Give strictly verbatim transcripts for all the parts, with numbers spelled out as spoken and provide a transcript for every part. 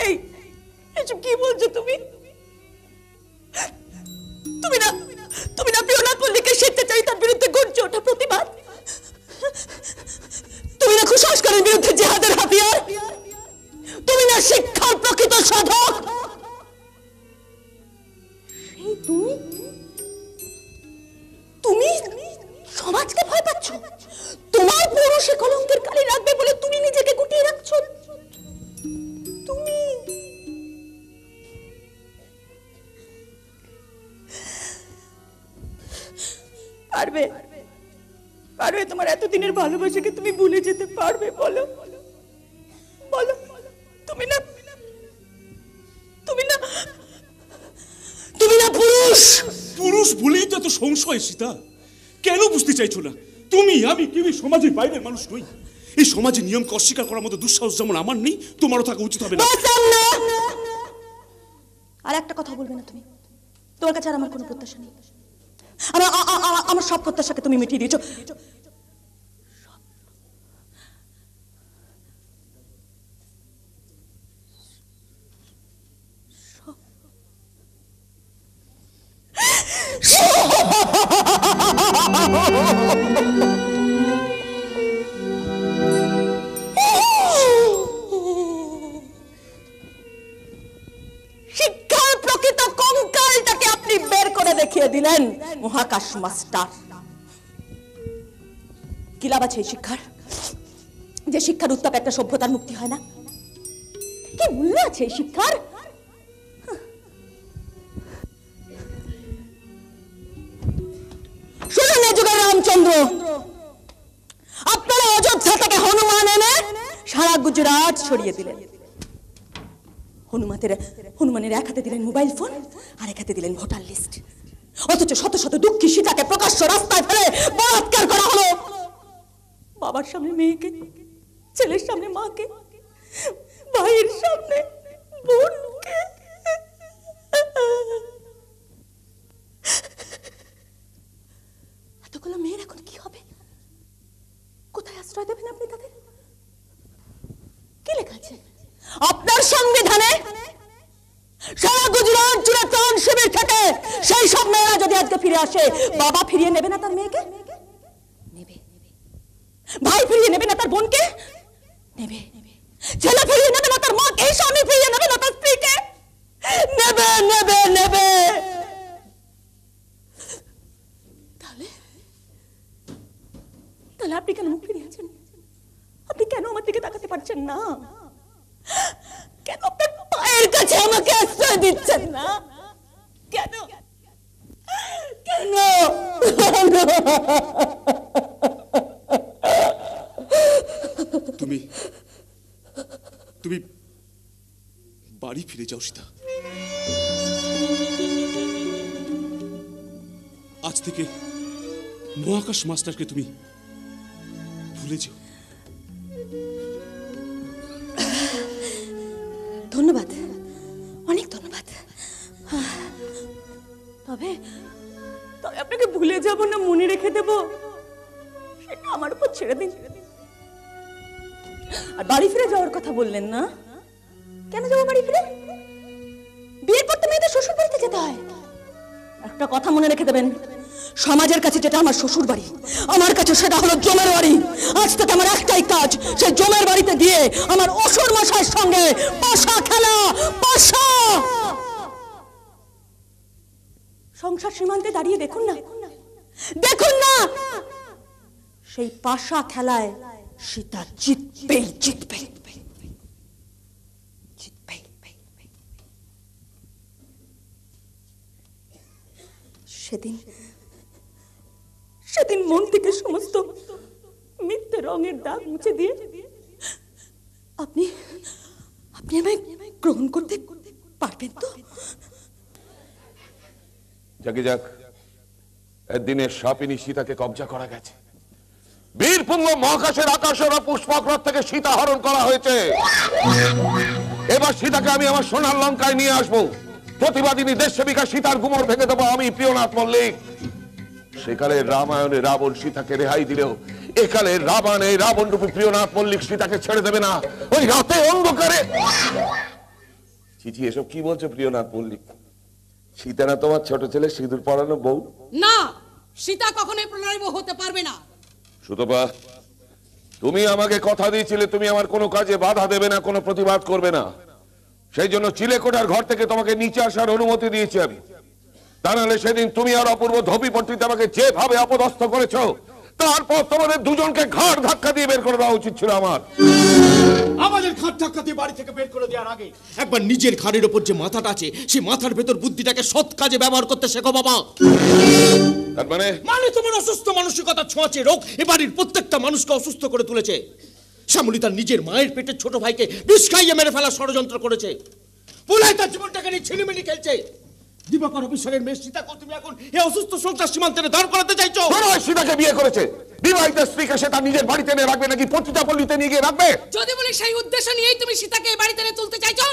এই এসব কি বলছো তুমি? তুমি না তুমি না প্রিয়নাথ মল্লিকের স্বেচ্ছাচারিতার বিরুদ্ধে গর্জে ওঠা প্রতিবাদ, তুমি না কুসংস্কারের বিরুদ্ধে জিহাদের হাতিয়ার, তুমি না শিক্ষার প্রকৃত সাধক। সেই তুমি তুমি সমাজকে ভয় পাচ্ছ, তোমার পুরুষে কলঙ্কের কালি রাখবে বলে তুমি নিজেকে গুটিয়ে রাখছো। তুমি পারবে পারবে তোমার এতদিনের ভালোবাসাকে তুমি ভুলে যেতে পারবে? বলো বলো। তুমি না তুমি না তুমি না পুরুষ। পুরুষ বলেই তো এত সংশয় সীতা। কেন বুঝতে চাইছো না? তুমি আমি কেউই সমাজের বাইরের মানুষ নই। এই সমাজে নিয়মকে অস্বীকার করার মতো দুঃসাহস যেমন আমার নেই, তোমারও থাকা উচিত হবে না। আর একটা কথা বলবে না তুমি। তোমার কাছে আর আমার কোনো প্রত্যাশা নেই। আমার আমার সব প্রত্যাশাকে তুমি মিটিয়ে দিয়েছো। শিক্ষার প্রকৃত কঙ্কালটাকে আপনি বের করে দেখিয়ে দিলেন মহাকাশ মাস্টার। কি লাভ আছে এই শিক্ষার, যে শিক্ষার উত্তাপে একটা সভ্যতার মুক্তি হয় না? কি মূল্য আছে এই শিক্ষার? শুনুন এই যুগের রামচন্দ্র, আপনারা অযোধ্যা থেকে হনুমান এনে সারা গুজরাট ছড়িয়ে দিলেন। হনুমানের হনুমানের এক হাতে দিলেন মোবাইল ফোন, আর এক হাতে দিলেন ভোটার লিস্ট। অথচ শত শত দুঃখী সীতাকে প্রকাশ্য রাস্তায় ফেলে বলাৎকার করা হলো। বাবার সামনে মেয়েকে, ছেলের সামনে মাকে, ভাইয়ের সামনে বোনকে। এতগুলো মেয়ের এখন কি হবে? কোথায় আশ্রয় দেবেন আপনি তাদের? কি লেখা আছে আপনার সংবিধানে? সারা গুজরাট জুড়ে ত্রাণ শিবির থেকে সেই সব মেয়েরা যদি আজকে ফিরে আসে, বাবা ফিরিয়ে নেবে না তার মেয়েকে? নেবে। ভাই ফিরিয়ে নেবে না তার বোনকে? নেবে। ছেলে ফিরিয়ে নেবে না তার মাকে? স্বামী ফিরিয়ে নেবে না তার স্ত্রীকে? নেবে নেবে নেবে। তাহলে তাহলে আপনি কেন মুখ ফিরিয়ে আছেন? আপনি কেন আমার দিকে তাকাতে পারছেন না? কেন আপনার পায়ের কাছে আমাকে আশ্রয় দিচ্ছেন না? কেন কেন? তুমি তুমি বাড়ি ফিরে যাও সীতা। আজ থেকে মহাকাশ মাস্টারকে তুমি ভুলে যাও। ধন্যবাদ, অনেক ধন্যবাদ। তবে তবে আপনাকে ভুলে যাব না মনে রেখে দেব, সেটা আমার উপর ছেড়ে দিন। আর বাড়ি ফিরে যাওয়ার কথা বললেন না? কেন যাবো বাড়ি ফিরে? বিয়ের পর তো মেয়েদের শ্বশুর বাড়িতে যেতে হয়। একটা কথা মনে রেখে দেবেন, সমাজের কাছে যেটা আমার শ্বশুর বাড়ি, আমার কাছে সেটা হলো জমের বাড়ি। আজ থেকে আমার একটাই কাজ, সেই জমের বাড়িতে গিয়ে আমার অসুর মশাইয়ের সঙ্গে পাশা খেলা। পাশা সংসার সীমান্তে দাঁড়িয়ে দেখুন না, দেখুন না, সেই পাশা খেলায় সীতা জিতবেই জিতবে জিতবে। সেদিন সেদিন মন থেকে সমস্ত মিথ্যে রঙের দাগ মুছে দিয়ে আপনি আপনি আমায় গ্রহণ করতে পারবেন তো? যাকে যাক, একদিনের সাপিনী সীতাকে কবজা করা গেছে। বীরপুঙ্গ মহাকাশের আকাশের পুষ্পক্রত থেকে সীতা হরণ করা হয়েছে। এবার সীতাকে আমি আমার সোনার লঙ্কায় নিয়ে আসবো। প্রতিবাদিনী দেশ সেবিকা সীতার গুমর ভেঙে দেবো আমি, প্রিয়নাথ মল্লিক। সেকালে রামায়ণে রাবণ সীতাকে রেহাই দিলেও একালে রাবণে রাবণ রূপী প্রিয়নাথ মল্লিক সীতাকে ছেড়ে দেবে না। ওই রাতে অন্ধকারে চিঠি এসব কি বলছো প্রিয়নাথ মল্লিক? সীতা না তোমার ছোট ছেলে সিঁদুর পরানো বউ? না, সীতা কখনোই প্রণয় বউ হতে পারবে না। সুতপা, তুমি আমাকে কথা দিয়েছিলে তুমি আমার কোনো কাজে বাধা দেবে না, কোনো প্রতিবাদ করবে না। সেই জন্য চিলেকোঠার ঘর থেকে তোমাকে নিচে আসার অনুমতি দিয়েছি আমি। তা নাহলে সেদিন তুমি আর অপূর্ব ধোবিপট্টিতে আমাকে যেভাবে অপদস্থ করেছো, তারপর তোমাদের দুজনকে ঘাড় ধাক্কা দিয়ে বের করে দেওয়া উচিত ছিল আমার। আমাদের ঘাট ধাক্কা দিয়ে বাড়ি থেকে বের করে দেওয়ার আগে একবার নিজের ঘাড়ের ওপর যে মাথাটা আছে সেই মাথার ভেতর বুদ্ধিটাকে সৎ কাজে ব্যবহার করতে শেখো বাবা। তার মানে মানে তোমার অসুস্থ মানসিকতা ছোঁয়াচে রোগ এ বাড়ির প্রত্যেকটা মানুষকে অসুস্থ করে তুলেছে। শ্যামলী তার নিজের মায়ের পেটের ছোট ভাইকে বিষ খাইয়ে মেরে ফেলার ষড়যন্ত্র করেছে। পোলাই তার জীবনটাকে নিয়ে ছিনিমিনি খেলছে। দিবাকর অফিসারের মেয়ে সীতাকে তুমি এখন এই অসুস্থ সংসার সীমান্তে দাঁড় করাতে চাইছো। সীতাকে বিয়ে করেছে, বিবাহিত স্ত্রীকে সে তার নিজের বাড়িতে নিয়ে রাখবে নাকি পতিতা পল্লীতে নিয়ে গিয়ে রাখবে? যদি বলি সেই উদ্দেশ্য নিয়েই তুমি সীতাকে এই বাড়িতে এনে তুলতে চাইছো?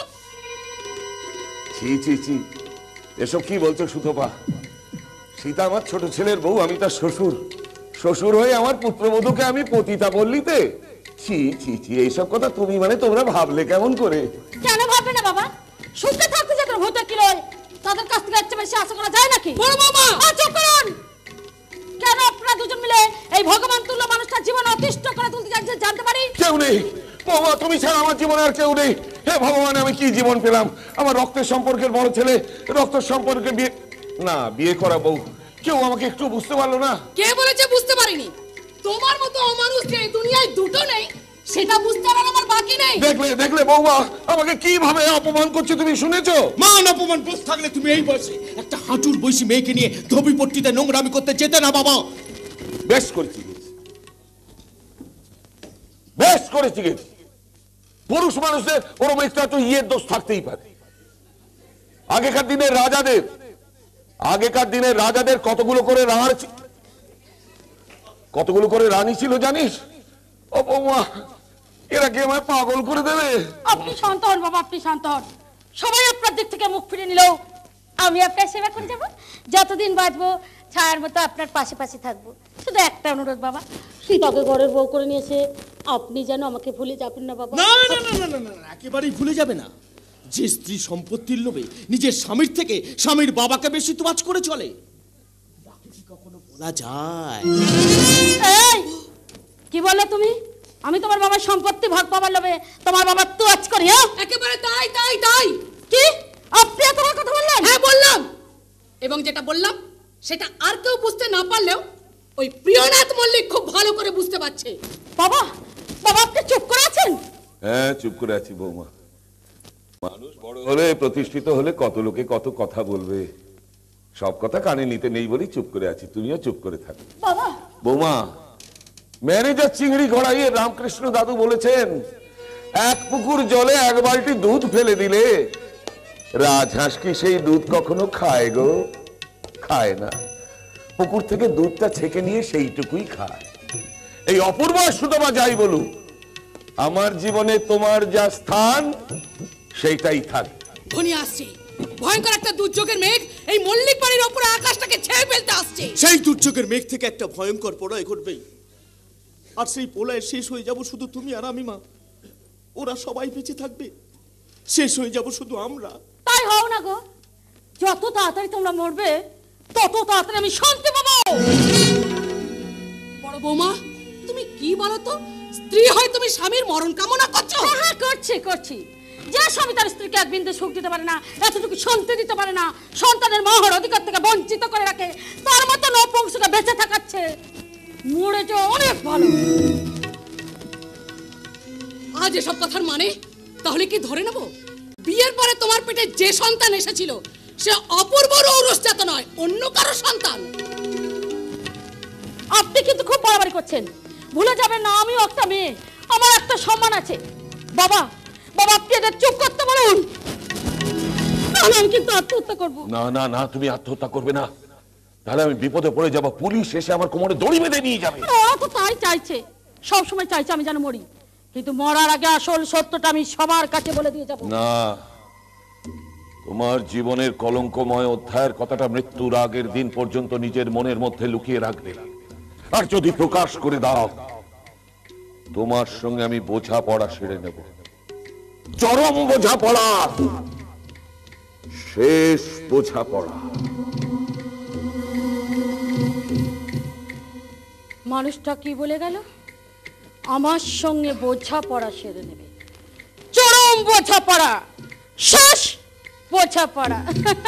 ছি ছি ছি, এসব কি বলছো সুতপা? সীতা আমার ছোট ছেলের বউ, আমি তার শ্বশুর। শ্বশুর হয়ে আমার পুত্রবধূকে আমি পতিতা পল্লীতে? ছি ছি ছি, এইসব কথা তুমি মানে তোমরা ভাবলে কেমন করে? কেন ভাববে না বাবা? সুখে থাকতে যাদের ভূতের কি লয়, তাদের কাছ থেকে একটা বেশি আশা করা যায় নাকি? বড় বাবা, চুপ করুন। কেন আপনারা দুজন মিলে এই ভগবান তুল্য মানুষটার জীবন অতিষ্ঠ করে তুলতে যাচ্ছে জানতে পারি? কেউ নেই বাবা, তুমি ছাড়া আমার জীবনে আর কেউ নেই। হে ভগবান, আমি কি জীবন পেলাম? আমার রক্তের সম্পর্কের বড় ছেলে, রক্তের সম্পর্কে বিয়ে না বিয়ে করা বউ, কেউ আমাকে একটু বুঝতে পারলো না। কে বলেছে বুঝতে পারিনি? তোমার মতো অমানুষ যে এই দুনিয়ায় দুটো নেই সেটা বুঝতে আর আমার বাকি নেই। দেখলে দেখলে বৌমা আমাকে কিভাবে অপমান করছে, তুমি শুনেছো? মান অপমান বোধ থাকলে তুমি এই বয়সে একটা হাঁটুর বয়সী মেয়েকে নিয়ে ধোবিপট্টিতে নোংরামি করতে যেতে না বাবা। বেশ করেছি গেছি, বেশ করেছি গেছি। পুরুষ মানুষদের ওরকম একটা তো ইয়ের দোষ থাকতেই পারে। আগেকার দিনের রাজাদের আগেকার দিনের রাজাদের কতগুলো করে রানী ছিল, কতগুলো করে রানী ছিল জানিস? ও বৌমা, এরা কি আমায় পাগল করে দেবে? আপনি শান্ত হন বাবা, আপনি শান্ত হন। সবাই আপনার দিক থেকে মুখ ফিরে নিলেও আমি আপনার সেবা করে যাবো। যতদিন বাঁচবো ছায়ার মতো আপনার পাশে পাশে থাকবো। শুধু একটা অনুরোধ বাবা, সীতাকে ঘরের বউ করে নিয়েছে, আপনি যেন আমাকে ভুলে যাবেন না বাবা। না না না না না না, একেবারেই ভুলে যাবে না। যে স্ত্রী সম্পত্তির লোভে নিজের স্বামীর থেকে স্বামীর বাবাকে বেশি তোয়াজ করে চলে, তাকে কি কখনো বলা যায়? এই কি বললে তুমি? আমি তোমার বাবার সম্পত্তি ভাগ পাবার লোভে তোমার বাবার তোয়াজ করি? হ্যাঁ, একেবারে তাই তাই তাই। কি আপনি এত বড় কথা বললেন? হ্যাঁ বললাম, এবং যেটা বললাম সেটা আর কেউ বুঝতে না পারলেও ওই প্রিয়নাথ মল্লিক খুব ভালো করে বুঝতে পারছে। বাবা, বাবা আপনি চুপ করে আছেন? হ্যাঁ, চুপ করে আছি বৌমা। মানুষ বড় হলে, প্রতিষ্ঠিত হলে কত লোকে কত কথা বলবে, সব কথা কানে নিতে নেই বলেই চুপ করে আছি। তুমিও চুপ করে থাকো বাবা। বৌমা, ম্যানেজার চিংড়ি ঘোড়াইয়ে রামকৃষ্ণ দাদু বলেছেন, এক পুকুর জলে এক বালতি দুধ ফেলে দিলে রাজহাঁস কি সেই দুধ কখনো খায় গো? খায় না। পুকুর থেকে দুধটা ছেঁকে নিয়ে সেইটুকুই খায়। এই অপূর্ব সুতমা যাই বলুক, আমার জীবনে তোমার যা স্থান সেইটাই থাকে। ধনী আসছে, ভয়ঙ্কর একটা দুর্যোগের মেঘ এই মল্লিক বাড়ির উপরে আকাশটাকে ছেয়ে ফেলতে আসছে। সেই দুর্যোগের মেঘ থেকে একটা ভয়ঙ্কর প্রলয় ঘটবেই, আর সেই প্রলয়ের শেষ হয়ে যাব শুধু তুমি আর আমি। মা, ওরা সবাই বেঁচে থাকবে, শেষ হয়ে যাব শুধু আমরা। তাই হও না গো, যত তাড়াতাড়ি তোমরা মরবে তত তাড়াতাড়ি আমি শান্তি পাবো। বড় বৌমা, তুমি কি বলো তো? স্ত্রী হয় তুমি স্বামীর মরণ কামনা করছো? হ্যাঁ করছি করছি। যে স্বামী তার স্ত্রীকে এক বিন্দু সুখ দিতে পারে না, এতটুকু শান্তি দিতে পারে না, সন্তানের মহর অধিকার থেকে বঞ্চিত করে রাখে, তার মতো নপুংসকে বেঁচে থাকাচ্ছে, মরে যাওয়া অনেক ভালো। আজ এসব কথার মানে তাহলে কি ধরে নেব বিয়ের পরে তোমার পেটে যে সন্তান এসেছিল সে অপূর্ব রৌরসজাত নয়, অন্য কারো সন্তান? আপনি কিন্তু খুব বাড়াবাড়ি করছেন। ভুলে যাবেন না আমিও একটা মেয়ে, আমার একটা সম্মান আছে। বাবা, বাবা আপনি এদের চুপ করতে বলুন, তাহলে আমি কিন্তু আত্মহত্যা করবো। না না না, তুমি আত্মহত্যা করবে না, তাহলে আমি বিপদে পড়ে যাব। পুলিশ এসে আমার কোমরে দড়ি বেঁধে নিয়ে যাবে। ওরা তো তাই চাইছে, সবসময় চাইছে আমি যেন মরি, কিন্তু মরার আগে আসল সত্যটা আমি সবার কাছে বলে দিয়ে যাব। না, তোমার জীবনের কলঙ্কময় অধ্যায়ের কথাটা মৃত্যুর আগের দিন পর্যন্ত নিজের মনের মধ্যে লুকিয়ে রাখবে, আর যদি প্রকাশ করে দাও তোমার সঙ্গে আমি বোঝাপড়া সেরে নেব, চরম বোঝাপড়া। শেষ বোঝাপড়া। মানুষটা কি বলে গেল? আমার সঙ্গে বোঝাপড়া সেরে নেবে। চরম বোঝাপড়া, শেষ বোঝাপড়া।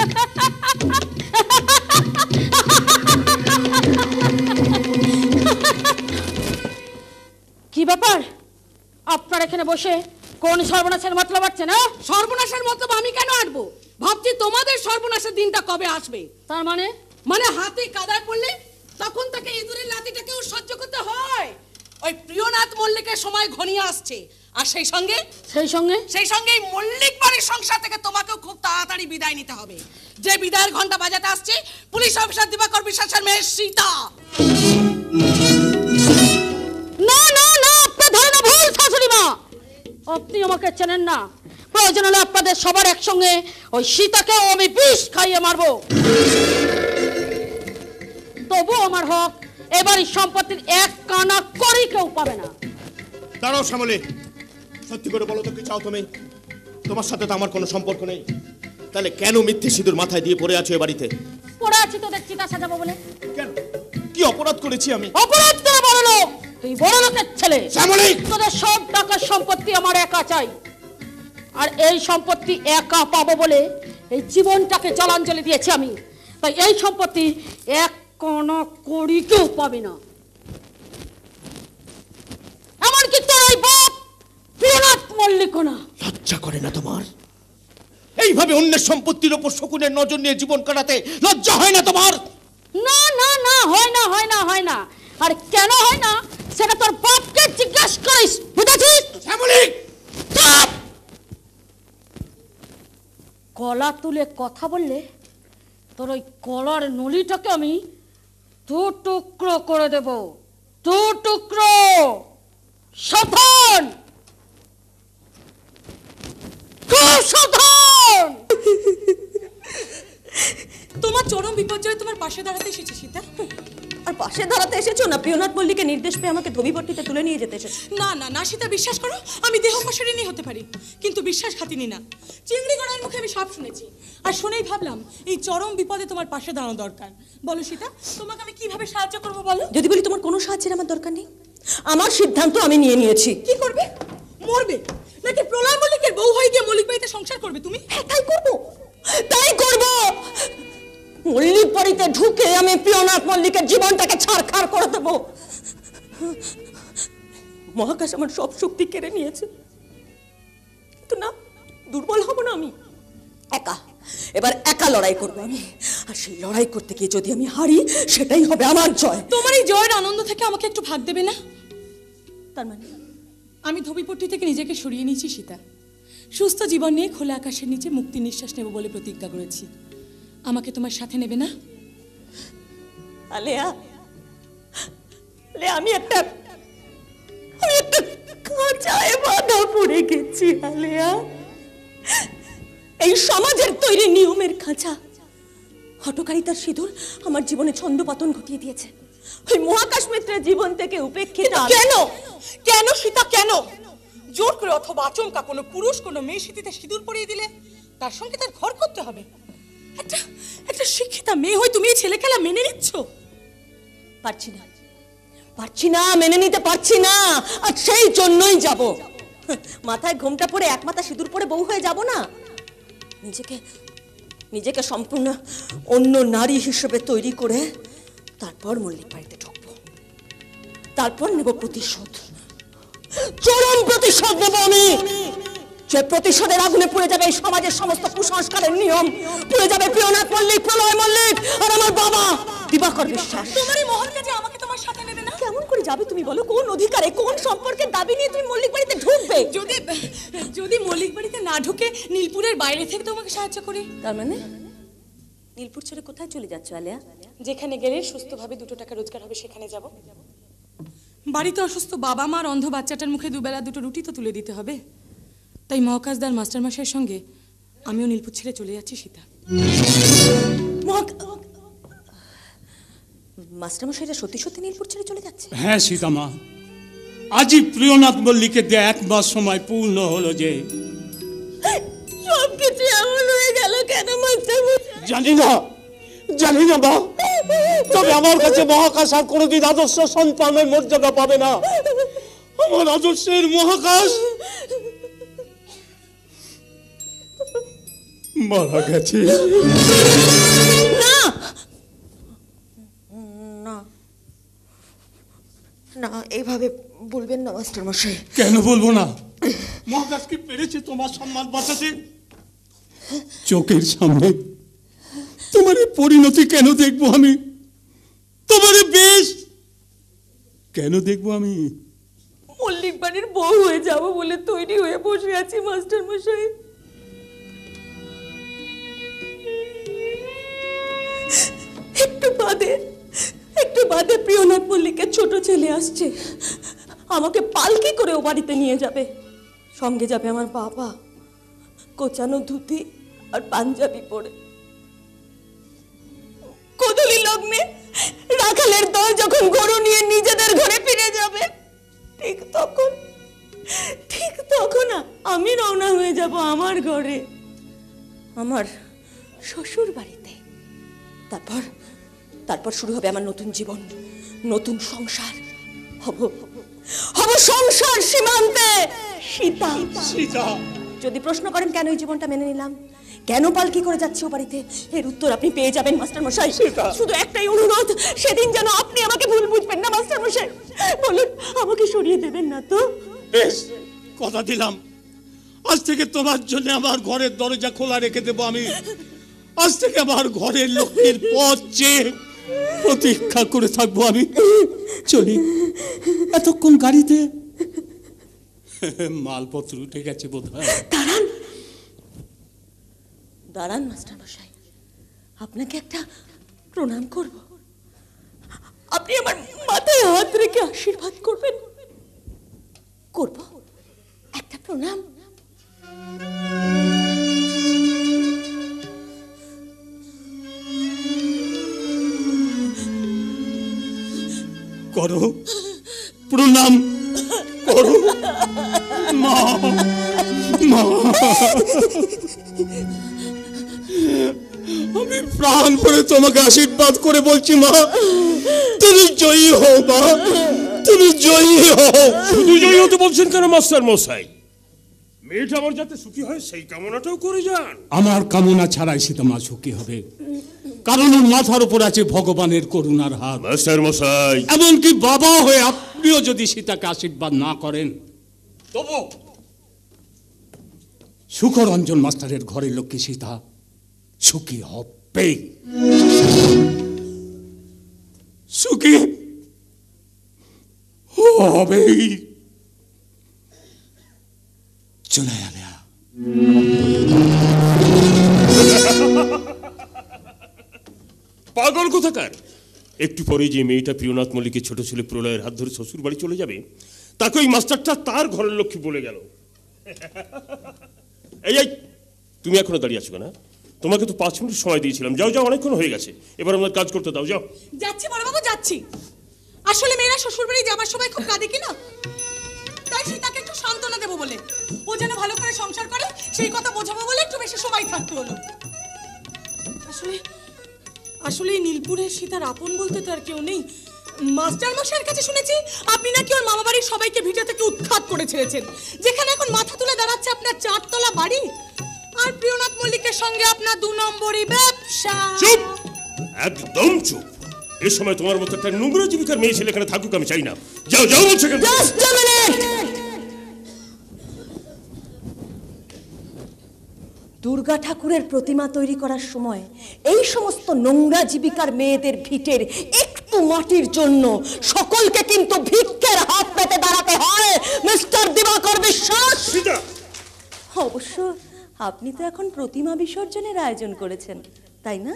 কি ব্যাপার, আপনার এখানে বসে কোন সর্বনাশের মতলব আছে না? সর্বনাশের মতলব আমি কেন আটবো? ভাবছি তোমাদের সর্বনাশের দিনটা কবে আসবে। তার মানে? মানে হাতে কাদায় পড়লে তখন তাকে ইঁদুরের লাথিটাকেও সহ্য করতে হয়। ওই প্রিয়নাথ মল্লিকের সময় ঘনিয়ে আসছে, আর সেই সঙ্গে সেই সঙ্গে সেই সঙ্গে এই মল্লিক বাড়ির সংসার থেকে তোমাকেও খুব তাড়াতাড়ি বিদায় নিতে হবে। যে বিদায়ের ঘন্টা বাজাতে আসছে পুলিশ অফিসার দিবাকর বিশ্বাসের মেয়ে সীতা। না না না, আপনার ধারণা ভুল শাশুড়ি মা। আপনি আমাকে চেনেন না। প্রয়োজন হলে আপনাদের সবার একসঙ্গে ওই সীতাকেও আমি বিষ খাইয়ে মারবো। তবু আমার হক এবারই সম্পত্তির এক কানা করি কেউ পাবে না। দাঁড়াও শ্যামলী, সত্যি করে বলো তো কি চাও তুমি? তোমার সাথে তো আমার কোনো সম্পর্ক নেই, তাহলে কেন মিথ্যে সিঁদুর মাথায় দিয়ে পড়ে আছো এ বাড়িতে? পড়ে আছি তোদের চিতা সাজাবো বলে। কেন, কি অপরাধ করেছি আমি? অপরাধ করে বড় লোক, তুই বড় লোকের ছেলে। শ্যামলী, তোদের সব টাকার সম্পত্তি আমার একা চাই, আর এই সম্পত্তি একা পাবো বলে এই জীবনটাকে জলাঞ্জলি দিয়েছি আমি। তাই এই সম্পত্তি এক কোনো কড়ি কেউ পাবে না, এমনকি তোর এই বাপ প্রিয়নাথ মল্লিক না। লজ্জা করে না তোমার? এইভাবে অন্যের সম্পত্তির ওপর শকুনের নজর নিয়ে জীবন কাটাতে লজ্জা হয় না তোমার? না না না, হয় না হয় না হয় না। আর কেন হয় না সেটা তোর বাপকে জিজ্ঞাসা করিস, বুঝেছিস? শ্যামলী, চুপ! গলা তুলে কথা বললে তোর ওই গলার নলিটাকে আমি দু টুকরো করে দেব, দু টুকরো। সাবধান, খুব সাবধান। তোমার চরম বিপর্যয়ে তোমার পাশে দাঁড়াতে এসেছি সীতা। আর পাশে দাঁড়াতে এসেছো না প্রিয়নাথ মল্লিকের নির্দেশ পেয়ে আমাকে ধবিপট্টিতে তুলে নিয়ে যেতে এসেছো? না না না সীতা, বিশ্বাস করো আমি দেহ পাশারিনী হতে পারি, কিন্তু বিশ্বাসঘাতিনী না। চিংড়ি গড়ার মুখে আমি সব শুনেছি, আর শুনেই ভাবলাম এই চরম বিপদে তোমার পাশে দাঁড়ানো দরকার। বলো সীতা, তোমাকে আমি কিভাবে সাহায্য করবো বলো? যদি বলি তোমার কোনো সাহায্যের আমার দরকার নেই, আমার সিদ্ধান্ত আমি নিয়ে নিয়েছি। কি করবে? মরবে নাকি প্রলয় মল্লিকের বউ হয়ে গিয়ে মল্লিক বাড়িতে সংসার করবে তুমি? হ্যাঁ, তাই করবো, তাই করবো। মল্লিক বাড়িতে ঢুকে আমি প্রিয়নাথ মল্লিকের জীবনটাকে ছাড়খাড় করে দেবো। মহাকাশ আমার সব শক্তি কেড়ে নিয়েছে, কিন্তু না, দুর্বল হব না আমি। একা, এবার একা লড়াই করবো আমি। আর সেই লড়াই করতে গিয়ে যদি আমি হারি, সেটাই হবে আমার জয়। তোমার এই জয়ের আনন্দ থেকে আমাকে একটু ভাগ দেবে না? তার মানে আমি ধবিপট্টি থেকে নিজেকে সরিয়ে নিয়েছি সীতা। সুস্থ জীবন নিয়ে খোলা আকাশের নিচে মুক্তি নিঃশ্বাস নেব বলে প্রতিজ্ঞা করেছি। আমাকে তোমার সাথে নেবে না? আলেয়া, আলেয়া, আমি একটা আমি একটা খাঁচায় বাঁধা পড়ে গেছি আলেয়া। এই সমাজের তৈরি নিয়মের খাঁচা, হঠকারিতার সিঁদুর আমার জীবনে ছন্দপতন ঘটিয়ে দিয়েছে। ওই মহাকাশ মিত্রের জীবন থেকে উপেক্ষিত। কেন কেন সীতা, কেন জোর করে অথবা আচমকা কোনো পুরুষ কোনো মেয়ে স্মৃতিতে সিঁদুর পরিয়ে দিলে তার সঙ্গে তার ঘর করতে হবে? একটা একটা শিক্ষিতা মেয়ে হয়ে তুমি এই ছেলে খেলা মেনে নিচ্ছ? পারছি না, পারছি না, মেনে নিতে পারছি না। আর সেই জন্যই যাব, মাথায় ঘোমটা পরে এক মাথা সিঁদুর পরে বউ হয়ে যাব না। নিজেকে নিজেকে সম্পূর্ণ অন্য নারী হিসেবে তৈরি করে তারপর মল্লিক বাড়িতে ঢুকবো, তারপর নেব প্রতিশোধ, চরম প্রতিশোধ নেব আমি। যে প্রতিশোধের আগুনে পুড়ে যাবে এই সমাজের সমস্ত কুসংস্কারের নিয়ম, পুড়ে যাবে প্রিয়নাথ মল্লিক, প্রলয় মল্লিক আর আমার বাবা দিবাকর বিশ্বাস। তোমার এই মহল কাজে আমাকে তোমার সাথে নেবে না? কেমন করে যাবে তুমি বলো? কোন অধিকারে, কোন সম্পর্কের দাবি নিয়ে তুমি মল্লিক বাড়িতে ঢুকবে? যদি যদি মল্লিক বাড়িতে না ঢুকে নীলপুরের বাইরে থেকে তোমাকে সাহায্য করি? তার মানে নীলপুর ছেড়ে কোথায় চলে যাচ্ছ আলেয়া? যেখানে গেলে সুস্থভাবে দুটো টাকা রোজগার হবে সেখানে যাব। বাড়িতে অসুস্থ বাবা মার অন্ধ বাচ্চাটার মুখে দুবেলা দুটো রুটি তো তুলে দিতে হবে। তাই মহাকাশদার মাস্টারমশাইয়ের সঙ্গে আমিও নীলপুর ছেড়ে চলে যাচ্ছি সীতা। মাস্টারমশাইরা সত্যি সত্যি নীলপুর ছেড়ে চলে যাচ্ছে? হ্যাঁ সীতামা, আজই প্রিয়নাথ মল্লিকের দিয়ে এক মাস সময় পূর্ণ হলো যে সবকিছু এমন হয়ে গেল কেন মাস্টারমশাই? জানি না, জানি না মা, তবে আমার কাছে মহাকাশ আর কোনোদিন আদর্শ সন্তানের মর্যাদা পাবে না। আমার আদর্শের মহাকাশ মারা গেছে। না না না, এইভাবে বলবেন না মাস্টারমশাই। কেন বলবো না? মহাকাশ কি পেরেছে তোমার সম্মান বাঁচাতে? চোখের সামনে তোমার পরিণতি কেন দেখবো আমি? তোমার বেশ কেন দেখবো আমি? মল্লিক বাড়ির বউ হয়ে যাব বলে তৈরি হয়ে বসে আছি মাস্টারমশাই। একটু বাদে একটু বাদে প্রিয়নাথ মল্লিকের ছোট ছেলে আসছে, আমাকে পালকি করে ও বাড়িতে নিয়ে যাবে। সঙ্গে যাবে আমার বাবা, কোচানো ধুতি আর পাঞ্জাবি পরে। কোদলি লগ্নে রাখালের দল যখন গরু নিয়ে নিজেদের ঘরে ফিরে যাবে, ঠিক তখন ঠিক তখন আমি রওনা হয়ে যাব আমার ঘরে, আমার শ্বশুর বাড়িতে। তারপর তারপর শুরু হবে আমার নতুন জীবন, নতুন সংসার। হব হব সংসার সীমান্তে সীতা। সীতা, যদি প্রশ্ন করেন কেন এই জীবনটা মেনে নিলাম, কেন পালকি করে যাচ্ছে ও বাড়িতে, এর উত্তর আপনি পেয়ে যাবেন মাস্টারমশাই। শুধু একটাই অনুরোধ, সেদিন যেন আপনি আমাকে ভুল বুঝবেন না মাস্টারমশাই। বলুন, আমাকে সরিয়ে দেবেন না তো? বেশ, কথা দিলাম, আজ থেকে তোমার জন্য আমার ঘরের দরজা খোলা রেখে দেবো আমি। আজ থেকে আমার ঘরের লক্ষ্মীর পথ চেয়ে প্রতীক্ষা করে থাকবো আমি। চলি, এতক্ষণ গাড়িতে মালপত্র উঠে গেছে বোধ হয়। দাঁড়ান দাঁড়ান মাস্টারমশাই, আপনাকে একটা প্রণাম করব। আপনি আমার মাথায় হাত রেখে আশীর্বাদ করবেন। করব একটা প্রণাম। করো, প্রণাম করো মা। মা, আমি প্রাণ ভরে তোমাকে আশীর্বাদ করে বলছি মা, তুমি জয়ী হও মা, তুমি জয়ী হও। শুধু জয়ী হতে বলছেন কেন মাস্টার মশাই? মেয়েটা আমার যাতে সুখী হয় সেই কামনাটাও করে যান। আমার কামনা ছাড়াই সীতা মা সুখী হবে, কারণ ওর মাথার উপর আছে ভগবানের করুণার হাত। মাস্টার মশাই, এমনকি বাবা হয়ে আপনিও যদি সীতাকে আশীর্বাদ না করেন, তবু সুখরঞ্জন মাস্টারের ঘরের লক্ষ্মী সীতা সুখী হবে। সুখী হবেই। চলে আলে পাগল কোথাকার! একটু পরে যে মেয়েটা প্রিয়নাথ মল্লিকের ছোট ছেলে প্রলয়ের হাত ধরে শ্বশুর বাড়ি চলে যাবে, তাকে ওই মাস্টারটা তার ঘরের লক্ষ্মী বলে গেল। এই এই, তুমি এখনো দাঁড়িয়ে আছো না? তোমাকে তো পাঁচ মিনিট সময় দিয়েছিলাম। যাও যাও, অনেকক্ষণ হয়ে গেছে, এবার আমাদের কাজ করতে দাও। যাও। যাচ্ছি বড়বাবু, যাচ্ছি। আসলে মেয়েরা শ্বশুর বাড়ি যাবার সময় খুব কাঁদে কিনা, তাই সীতাকে একটু সান্ত্বনা দেবো বলে, ও যেন ভালো করে সংসার করে সেই কথা বোঝাবো বলে একটু বেশি সময় থাকতে হলো। আসলে আসলে এই নীলপুরের সীতার আপন বলতে তো আর কেউ নেই। মাস্টার মশাইয়ের কাছে শুনেছি আপনি নাকি ওর মামা বাড়ির সবাইকে ভিটা থেকে উৎখাত করে ছেড়েছেন, যেখানে এখন মাথা তুলে দাঁড়াচ্ছে আপনার চারতলা বাড়ি, আর প্রিয়নাথ মল্লিকের সঙ্গে আপনার দু নম্বরই ব্যবসা। চুপ, একদম চুপ। এ সময় তোমার মতো একটা নোংরা জীবিকার মেয়ে ছেলে এখানে থাকুক আমি চাই না। যাও যাও বলছে কেন? Just a minute! দুর্গা ঠাকুরের প্রতিমা তৈরি করার সময় এই সমস্ত নোংরা জীবিকার মেয়েদের ভিটের একটু মাটির জন্য সকলকে কিন্তু ভিক্ষের হাত পেতে দাঁড়াতে হয় মিস্টার দিবাকর বিশ্বাস। সীতা, অবশ্য আপনি তো এখন প্রতিমা বিসর্জনের আয়োজন করেছেন, তাই না?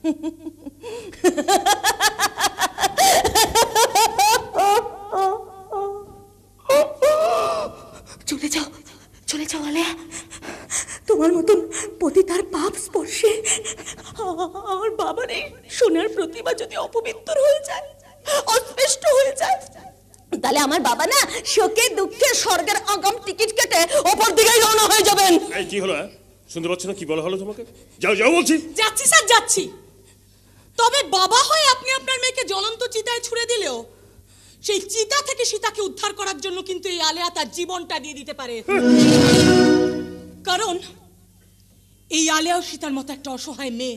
চলে যাও, চলে যাও আলেয়া। তোমার মতন পতি তার পাপ স্পর্শে আমার বাবার এই সোনার প্রতিমা যদি অপবিত্র হয়ে যায়, অস্পষ্ট হয়ে যায়, তাহলে আমার বাবা না শোকে দুঃখে স্বর্গের আগাম টিকিট কেটে ওপর দিকেই রওনা হয়ে যাবেন। এই কি হলো? শুনতে পাচ্ছ না কি বলা হলো তোমাকে? যাও যাও বলছি। যাচ্ছি স্যার, যাচ্ছি। তবে বাবা হয়ে আপনি আপনার মেয়েকে জ্বলন্ত চিতায় ছুড়ে দিলেও সেই চিতা থেকে সীতাকে উদ্ধার করার জন্য কিন্তু এই আলেয়া তার জীবনটা দিয়ে দিতে পারে। কারণ এই আলেয়াও সীতার মতো একটা অসহায় মেয়ে।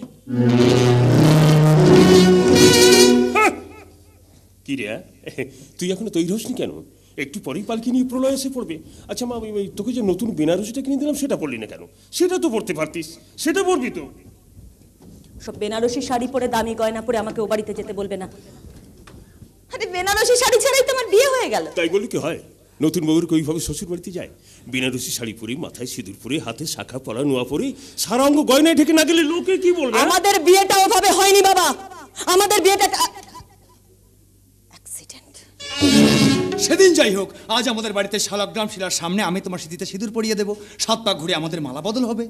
কি রে, তুই এখনো তৈরি হসনি কেন? একটু পরেই পালকি নিয়ে প্রলয় এসে পড়বে। আচ্ছা মা, ওই তোকে যে নতুন বেনারসিটা কিনে দিলাম সেটা পরলি না কেন? সেটা তো পরতে পারতিস, সেটা পরবি তো। সব বেনারসি শাড়ি পরে দামি গয়না পরে আমাকে ও বাড়িতে যেতে বলবে না। আরে বেনারসি শাড়ি ছাড়াই তো আমার বিয়ে হয়ে গেল। তাই বলি কি হয়? নতুন বউর ওইভাবে শ্বশুর বাড়িতে যায়? বেনারসি শাড়ি পরে, মাথায় সিঁদুর পরে, হাতে শাখা পরা, নোয়া পরে, সারা অঙ্গ গয়নায় ঢেকে না গেলে লোকে কি বলবে? আমাদের বিয়েটা ওভাবে হয়নি বাবা, আমাদের বিয়েটা অ্যাক্সিডেন্ট। সেদিন যাই হোক, আজ আমাদের বাড়িতে শালগ্রাম শিলার সামনে আমি তোমার সিঁথিতে সিঁদুর পরিয়ে দেবো, সাত পাক ঘুরে আমাদের মালা বদল হবে।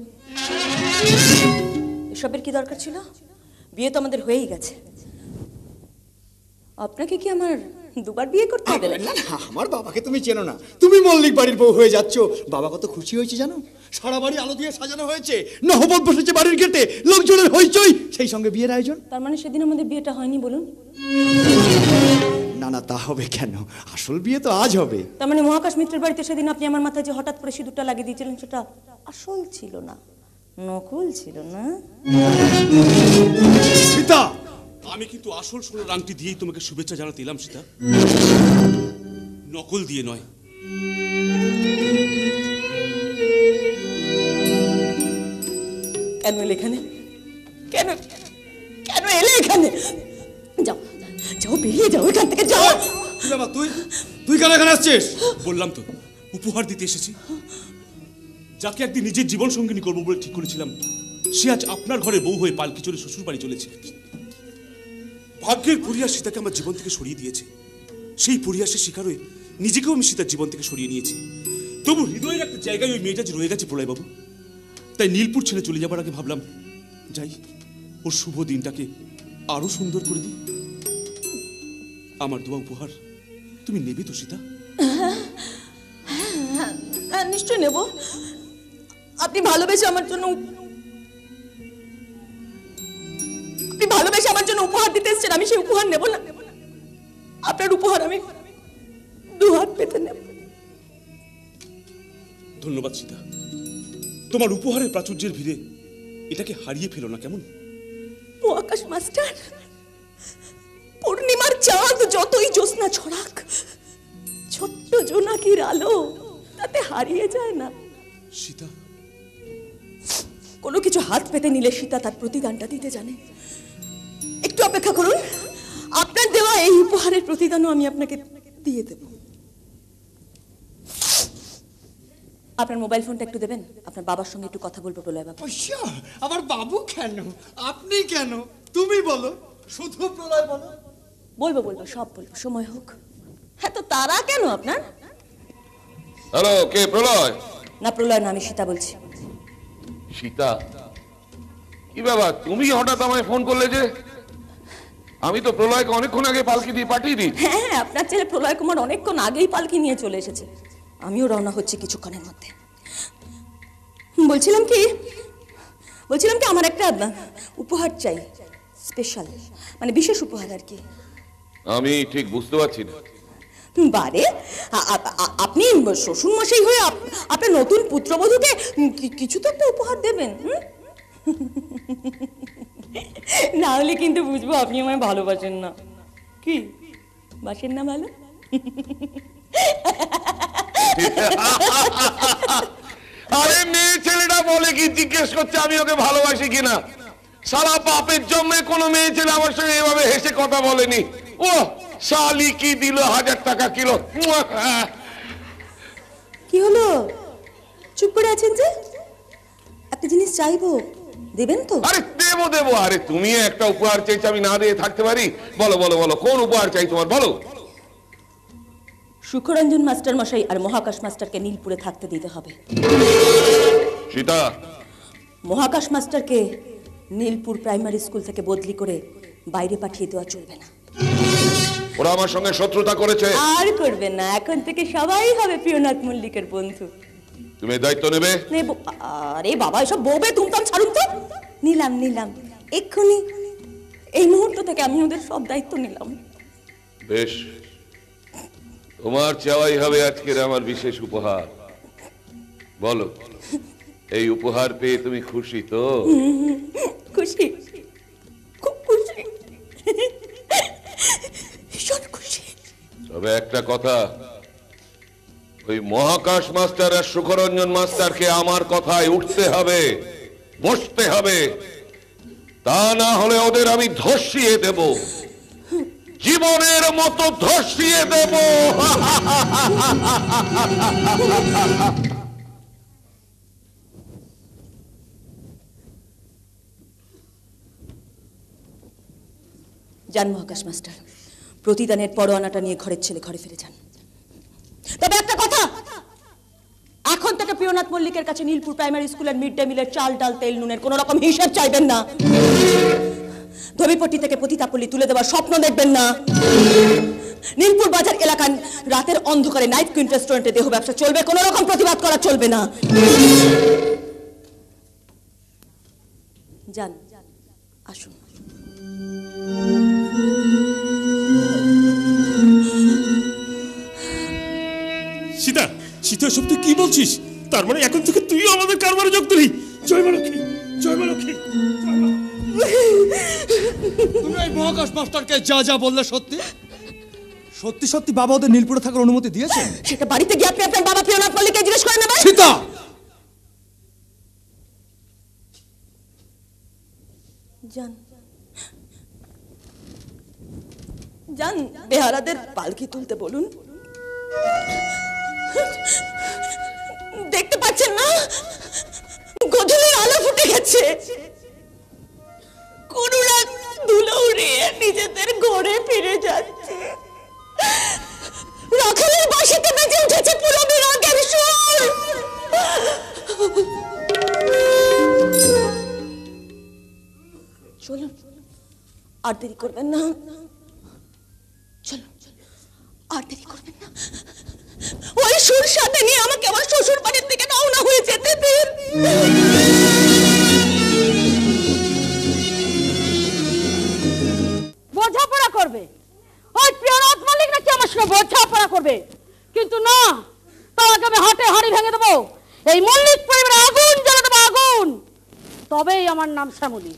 এসবের কি দরকার ছিল? বিয়ে তো আমাদের হয়েই গেছে। আপনাকে কি আমার দুবার বিয়ে করতে হবে? না না, আমার বাবাকে তুমি চেনো না, তুমি মল্লিক বাড়ির বউ হয়ে যাচ্ছ। বাবা কত খুশি হয়েছে জানো? সারা বাড়ি আলো দিয়ে সাজানো হয়েছে, নহবত বসেছে বাড়ির গেটে, লোকজনের হইচই, সেই সঙ্গে বিয়ের আয়োজন। তার মানে সেদিন আমাদের বিয়েটা হয়নি বলুন? না না, তা হবে কেন? আসল বিয়ে তো আজ হবে। তার মানে মহাকাশ মিত্রের বাড়িতে সেদিন আপনি আমার মাথায় যে হঠাৎ করে সিঁদুরটা লাগিয়ে দিয়েছিলেন সেটা আসল ছিল না, নকল ছিল না? সীতা, আমি কিন্তু আসল সোনার আংটি দিয়েই তোমাকে শুভেচ্ছা জানাতে এলাম সীতা, নকল দিয়ে নয়। কেন এলে এখানে? কেন কেন এলে এখানে? যাও যাও, বেরিয়ে যাও এখান থেকে, যাও। কি বাবা, তুই তুই কেন এখানে আসছিস? বললাম তো, উপহার দিতে এসেছি। যাকে একদিন নিজের জীবন সঙ্গিনী করবো বলে ঠিক করেছিলাম, সে আজ আপনার ঘরে বউ হয়ে পালকি চলে শ্বশুর বাড়ি চলেছে। ভাগ্যের পরিহাস সীতাকে আমার জীবন থেকে সরিয়ে দিয়েছে। সেই পরিহাসের শিকার হয়ে নিজেকেও আমি সীতার জীবন থেকে সরিয়ে নিয়েছি। তবু হৃদয়ের একটা জায়গায় ওই মেয়েটা যে রয়ে গেছে প্রলয়বাবু। তাই নীলপুর ছেড়ে চলে যাবার আগে ভাবলাম, যাই ওর শুভ দিনটাকে আরো সুন্দর করে দিই। আমার দেওয়া উপহার তুমি নেবে তো সীতা? হ্যাঁ, নিশ্চয় নেব। আপনি ভালোবেসে আমার জন্য আপনি ভালোবেসে আমার জন্য উপহার দিতে এসেছেন, আমি সেই উপহার নেব না? আপনার উপহার আমি দু হাত পেতে নেব। ধন্যবাদ সীতা, তোমার উপহারের প্রাচুর্যের ভিড়ে এটাকে হারিয়ে ফেলো না কেমন? মহাকাশ মাস্টার, পূর্ণিমার চাঁদ যতই জ্যোৎস্না ছড়াক, ছোট্ট জোনাকির আলো তাতে হারিয়ে যায় না। সীতা, কোনো কিছু হাত পেতে নিলে সীতা তার প্রতিদানটা দিতে জানে। একটু অপেক্ষা করুন, আপনার দেওয়া এই উপহারের প্রতিদানও আমি আপনাকে দিয়ে দেব। আপনার মোবাইল ফোনটা একটু দেবেন, আপনার বাবার সঙ্গে একটু কথা বলবো। প্রলয় বাবা। আমার বাবু কেন, আপনি কেন, তুমি বলো, শুধু প্রলয় বলো। বলবো বলবো, সব বলবো, সময় হোক। হ্যাঁ, তো তারা কেন আপনার? হ্যালো, কে প্রলয়? না, প্রলয় না, আমি সীতা বলছি। সীতা? কি বাবা, তুমি হঠাৎ আমায় ফোন করলে যে? আমি তো প্রলয়কে অনেকক্ষণ আগে পালকি দিয়ে পাঠিয়ে দিই। হ্যাঁ হ্যাঁ, আপনার ছেলে প্রলয় কুমার অনেকক্ষণ আগেই পালকি নিয়ে চলে এসেছে। আমিও রওনা হচ্ছি কিছুক্ষণের মধ্যে। বলছিলাম কি বলছিলাম কি আমার একটা উপহার চাই, স্পেশাল, মানে বিশেষ উপহার আর কি। আমি ঠিক বুঝতে পারছি না। বারে, আপনি শ্বশুর মশাই হয়ে আপনার নতুন পুত্রবধূকে কিছু তো একটা উপহার দেবেন, না হলে কিন্তু বুঝবো আপনি আমায় ভালোবাসেন না। কি বাসেন না ভালো? আরে মেয়ে ছেলেটা বলে কি জিজ্ঞেস করছে আমি ওকে ভালোবাসি কিনা? সারা বাপের জন্য কোনো মেয়ে ছেলে আমার সঙ্গে এভাবে হেসে কথা বলেনি। ও শালি কি দিল হাজার টাকা কিলো। কি হলো, চুপ করে আছেন যে? একটা জিনিস চাইবো, দেবেন তো? আরে দেবো দেবো, আরে তুমি একটা উপহার চাইছো আমি না দিয়ে থাকতে পারি? বলো বলো বলো, কোন উপহার চাই তোমার, বলো। সুখরঞ্জন মাস্টার মশাই আর মহাকাশ মাস্টারকে নীলপুরে থাকতে দিতে হবে। সীতা, মহাকাশ মাস্টারকে নীলপুর প্রাইমারি স্কুল থেকে বদলি করে বাইরে পাঠিয়ে দেওয়া চলবে না। ওরা আমার সঙ্গে শত্রুতা করেছে। আর করবেন না, এখন থেকে সবাই হবে প্রিয়নাথ মল্লিকের বন্ধু। তুমি এই দায়িত্ব নেবে? নেব। আরে বাবা, এসব বউবে তুমতাম ছাড়ুন তো। নিলাম নিলাম এক্ষুনি, এই মুহূর্ত থেকে আমি ওদের সব দায়িত্ব নিলাম। বেশ, তোমার চাওয়াই হবে আজকের আমার বিশেষ উপহার। বলো, এই উপহার পেয়ে তুমি খুশি তো? খুশি, খুব খুশি, ভীষণ খুশি। তবে একটা কথা, ওই মহাকাশ মাস্টার আর সুখরঞ্জন মাস্টারকে আমার কথায় উঠতে হবে, বসতে হবে। তা না হলে ওদের আমি ধর্ষিয়ে দেব, জীবনের মতো ধর্ষিয়ে দেব। যান মহাকাশ মাস্টার, প্রতিদানের পরোয়ানাটা নিয়ে ঘরের ছেলে ঘরে ফিরে যান। তবে একটা কথা, এখন থেকে প্রিয়নাথ মল্লিকের কাছে নীলপুর প্রাইমারি স্কুলের মিড ডে মিলের চাল ডাল তেল নুনের কোন রকম হিসাব চাইবেন না। ধবিপট্টি থেকে পতিতাপল্লী তুলে দেওয়ার স্বপ্ন দেখবেন না। নীলপুর বাজার এলাকায় রাতের অন্ধকারে নাইট কুইন রেস্টুরেন্টে দেহ ব্যবসা চলবে, কোন রকম প্রতিবাদ করা চলবে না। যান, আসুন। সীতা, সীতা, সব তুই কি বলছিস? তার মানে এখন থেকে তুইও আমাদের কারবারে যোগ দিলি? জয় মা লক্ষ্মী, জয় মা লক্ষ্মী। তুমি এই মহাকাশ মাস্টারকে যা যা বললে সত্যি সত্যি সত্যি বাবা ওদের নীলপুরে থাকার অনুমতি দিয়েছে? সেটা বাড়িতে গিয়ে আপনি আপনার বাবা প্রিয়নাথ মল্লিককে জিজ্ঞেস করে নেবেন। সীতা, যান যান, বেহারাদের পালকি তুলতে বলুন। দেখতে পাচ্ছেন না, গধূলির আলো ফুটে গেছে। কুরুরা ধুলো উড়িয়ে নিজেদের ঘরে ফিরে যাচ্ছে। রাখালের বাঁশিতে বেজে উঠেছে পুরো বিরাগের সুর। চলুন, আর দেরি করবেন না। চলুন, আর দেরি করবেন না। ওই সুর সাথে নিয়ে আমাকে আমার শ্বশুর বাড়ির দিকে রওনা হয়ে যেতে দিন। বোঝাপড়া করবে ওই প্রিয়নাথ মল্লিক নাকি আমার সঙ্গে বোঝাপড়া করবে? কিন্তু না, তার আগে আমি হাটে হাঁড়ি ভেঙে দেবো, এই মল্লিক পরিবারে আগুন জ্বালা দেবো, আগুন। তবেই আমার নাম শ্যামলী।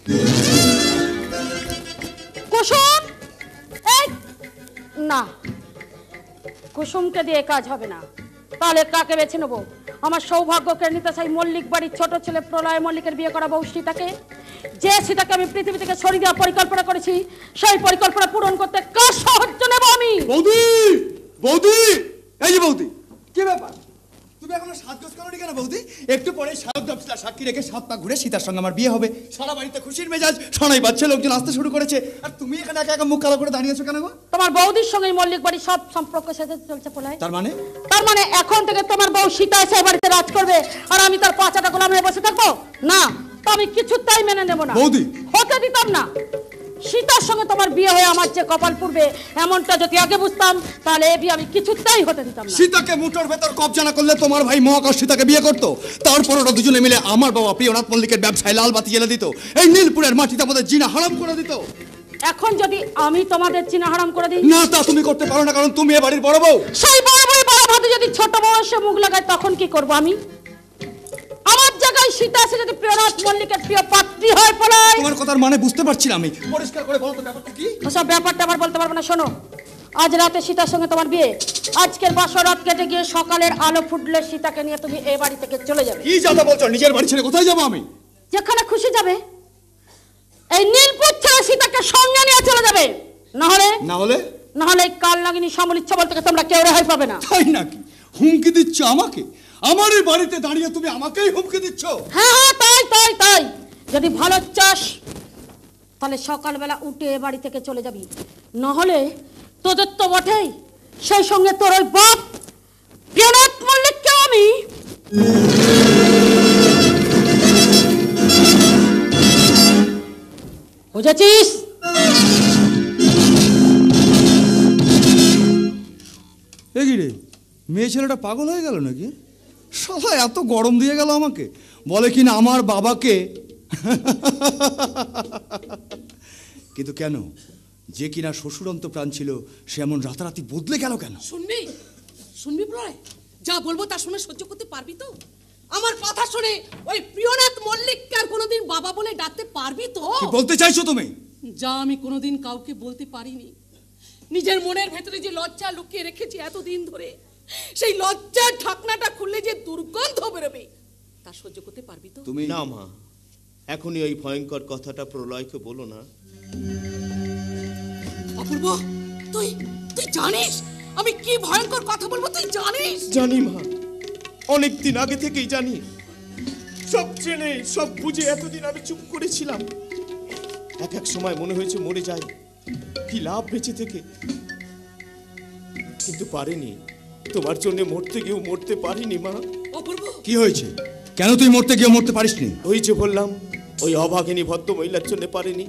কুসুম, এই না, কুসুমকে দিয়ে কাজ হবে না। তাহলে কাকে বেছে নেবো? আমার সৌভাগ্যকে নিতে চাই মল্লিক বাড়ির ছোট ছেলে প্রলয় মল্লিকের বিয়ে করা বউ সীতাকে। যে সীতাকে আমি পৃথিবী থেকে সরিয়ে দেওয়ার পরিকল্পনা করেছি, সেই পরিকল্পনা পূরণ করতে কার সাহায্য নেব আমি? বৌদি, বৌদি, এই যে বৌদি, কি ব্যাপার? তুমি এখনো সাজগোজ করোনি কেন বৌদি? একটু পরে সাত দশটা সাক্ষী রেখে সাত পা ঘুরে সীতার সঙ্গে আমার বিয়ে হবে। সারা বাড়িতে খুশির মেজাজ, শোনাই বাচ্চা, লোকজন আসতে শুরু করেছে। আর তুমি এখানে একা একা মুখ কালো করে দাঁড়িয়েছো কেন গো? তোমার বৌদির সঙ্গে মল্লিক বাড়ির সব সম্পর্ক সাথে চলছে প্রলয়। তার মানে? তার মানে এখন থেকে তোমার বউ সীতা এসে বাড়িতে রাজ করবে, আর আমি তার পাঁচাটা গোলাম হয়ে বসে থাকবো? না, তো আমি কিছুতেই মেনে নেব না। বৌদি, হতে দিতাম না। সীতার সঙ্গে তোমার বিয়ে হয়ে আমার যে কপাল পূর্বে, এমনটা যদি আগে বুঝতাম, তাহলে এ বিয়ে আমি কিছুতেই হতে দিতাম না। সীতাকে মুঠোর ভেতর কবজা না করলে তোমার ভাই মহাকাশ সীতাকে বিয়ে করতো। তারপর ওরা দুজনে মিলে আমার বাবা প্রিয়নাথ মল্লিকের ব্যবসায় লাল বাতি জ্বেলে দিত। এই নীলপুরের মাটিতে আমাদের জিনা হারাম করে দিত। এখন যদি আমি তোমাদের চিনা হারাম করে দিই? না, তা তুমি করতে পারো না, কারণ তুমি এ বাড়ির বড় বউ। সেই বড় বড় বড় ভাতে যদি ছোট বউ এসে মুখ লাগায়, তখন কি করব আমি? আমার জায়গায় সীতা এসে যদি প্রিয়নাথ মল্লিকের প্রিয় পাত্রী হয় প্রলয়। তোমার কথার মানে বুঝতে পারছি না আমি। পরিষ্কার করে বলো তো ব্যাপারটা কি? ওসব ব্যাপারটা আবার বলতে পারবো না। শোনো, আজ রাতে সীতার সঙ্গে তোমার বিয়ে। আজকের বাসর রাত কেটে গিয়ে সকালের আলো ফুটলে সীতাকে নিয়ে তুমি এই বাড়ি থেকে চলে যাবে। কি যাতা বলছো? নিজের বাড়ি ছেড়ে কোথায় যাবো আমি? যেখানে খুশি যাবে। এই নীলপুর ছেড়ে সীতাকে সঙ্গে নিয়ে চলে যাবে। না হলে না হলে না হলে কাল নাগিনী সামল ইচ্ছা বলতে তোমরা কেউ রেহাই পাবে না। তাই নাকি? হুমকি দিচ্ছ আমাকে? আমার এই বাড়িতে দাঁড়িয়ে তুমি আমাকেই হুমকি দিচ্ছ? হ্যাঁ হ্যাঁ, তাই তাই তাই। যদি ভালো চাস তাহলে সকালবেলা উঠে এ বাড়ি থেকে চলে যাবি। না হলে তোদের তো বটেই, সেই সঙ্গে তোর ওই বাপ প্রিয়নাথ মল্লিককে আমি। বুঝেছিস? এগি রে, মেয়ে ছেলেটা পাগল হয়ে গেল নাকি? শালা এত গরম দিয়ে গেল আমাকে, বলে কিনা আমার বাবাকে। কিন্তু কেন, যে কিনা শ্বশুরন্ত প্রাণ ছিল সে এমন রাতারাতি বদলে গেল কেন? শুনবি শুনবি প্রলয়, যা বলবো তা শুনে সহ্য করতে পারবি তো? আমার কথা শুনে ওই প্রিয়নাথ মল্লিককে আর কোনোদিন বাবা বলে ডাকতে পারবি তো? কি বলতে চাইছো তুমি? যা আমি কোনোদিন কাউকে বলতে পারিনি, নিজের মনের ভেতরে যে লজ্জা লুকিয়ে রেখেছি এতদিন ধরে, সেই লজ্জার ঢাকনাটা খুললে যে দুর্গন্ধ বেরোবে তা সহ্য করতে পারবি তো? তুমি না মা, এখনই ওই ভয়ঙ্কর কথাটা প্রলয়কে বলো না। অপূর্ব, তুই তুই জানিস আমি কি ভয়ঙ্কর কথা বলবো? তুই জানিস? জানি মা, অনেক দিন আগে থেকেই জানি। সব জেনে সব বুঝে এতদিন আমি চুপ করেছিলাম। এক এক সময় মনে হয়েছে মরে যাই, কি লাভ বেঁচে থেকে। কিন্তু পারিনি, তোমার জন্য মরতে গিয়েও মরতে পারিনি মা। অপূর্ব, কি হয়েছে? কেন তুই মরতে গিয়ে মরতে পারিসনি? ওই যে বললাম, ওই অভাগিনী ভদ্র মহিলার জন্য পারিনি।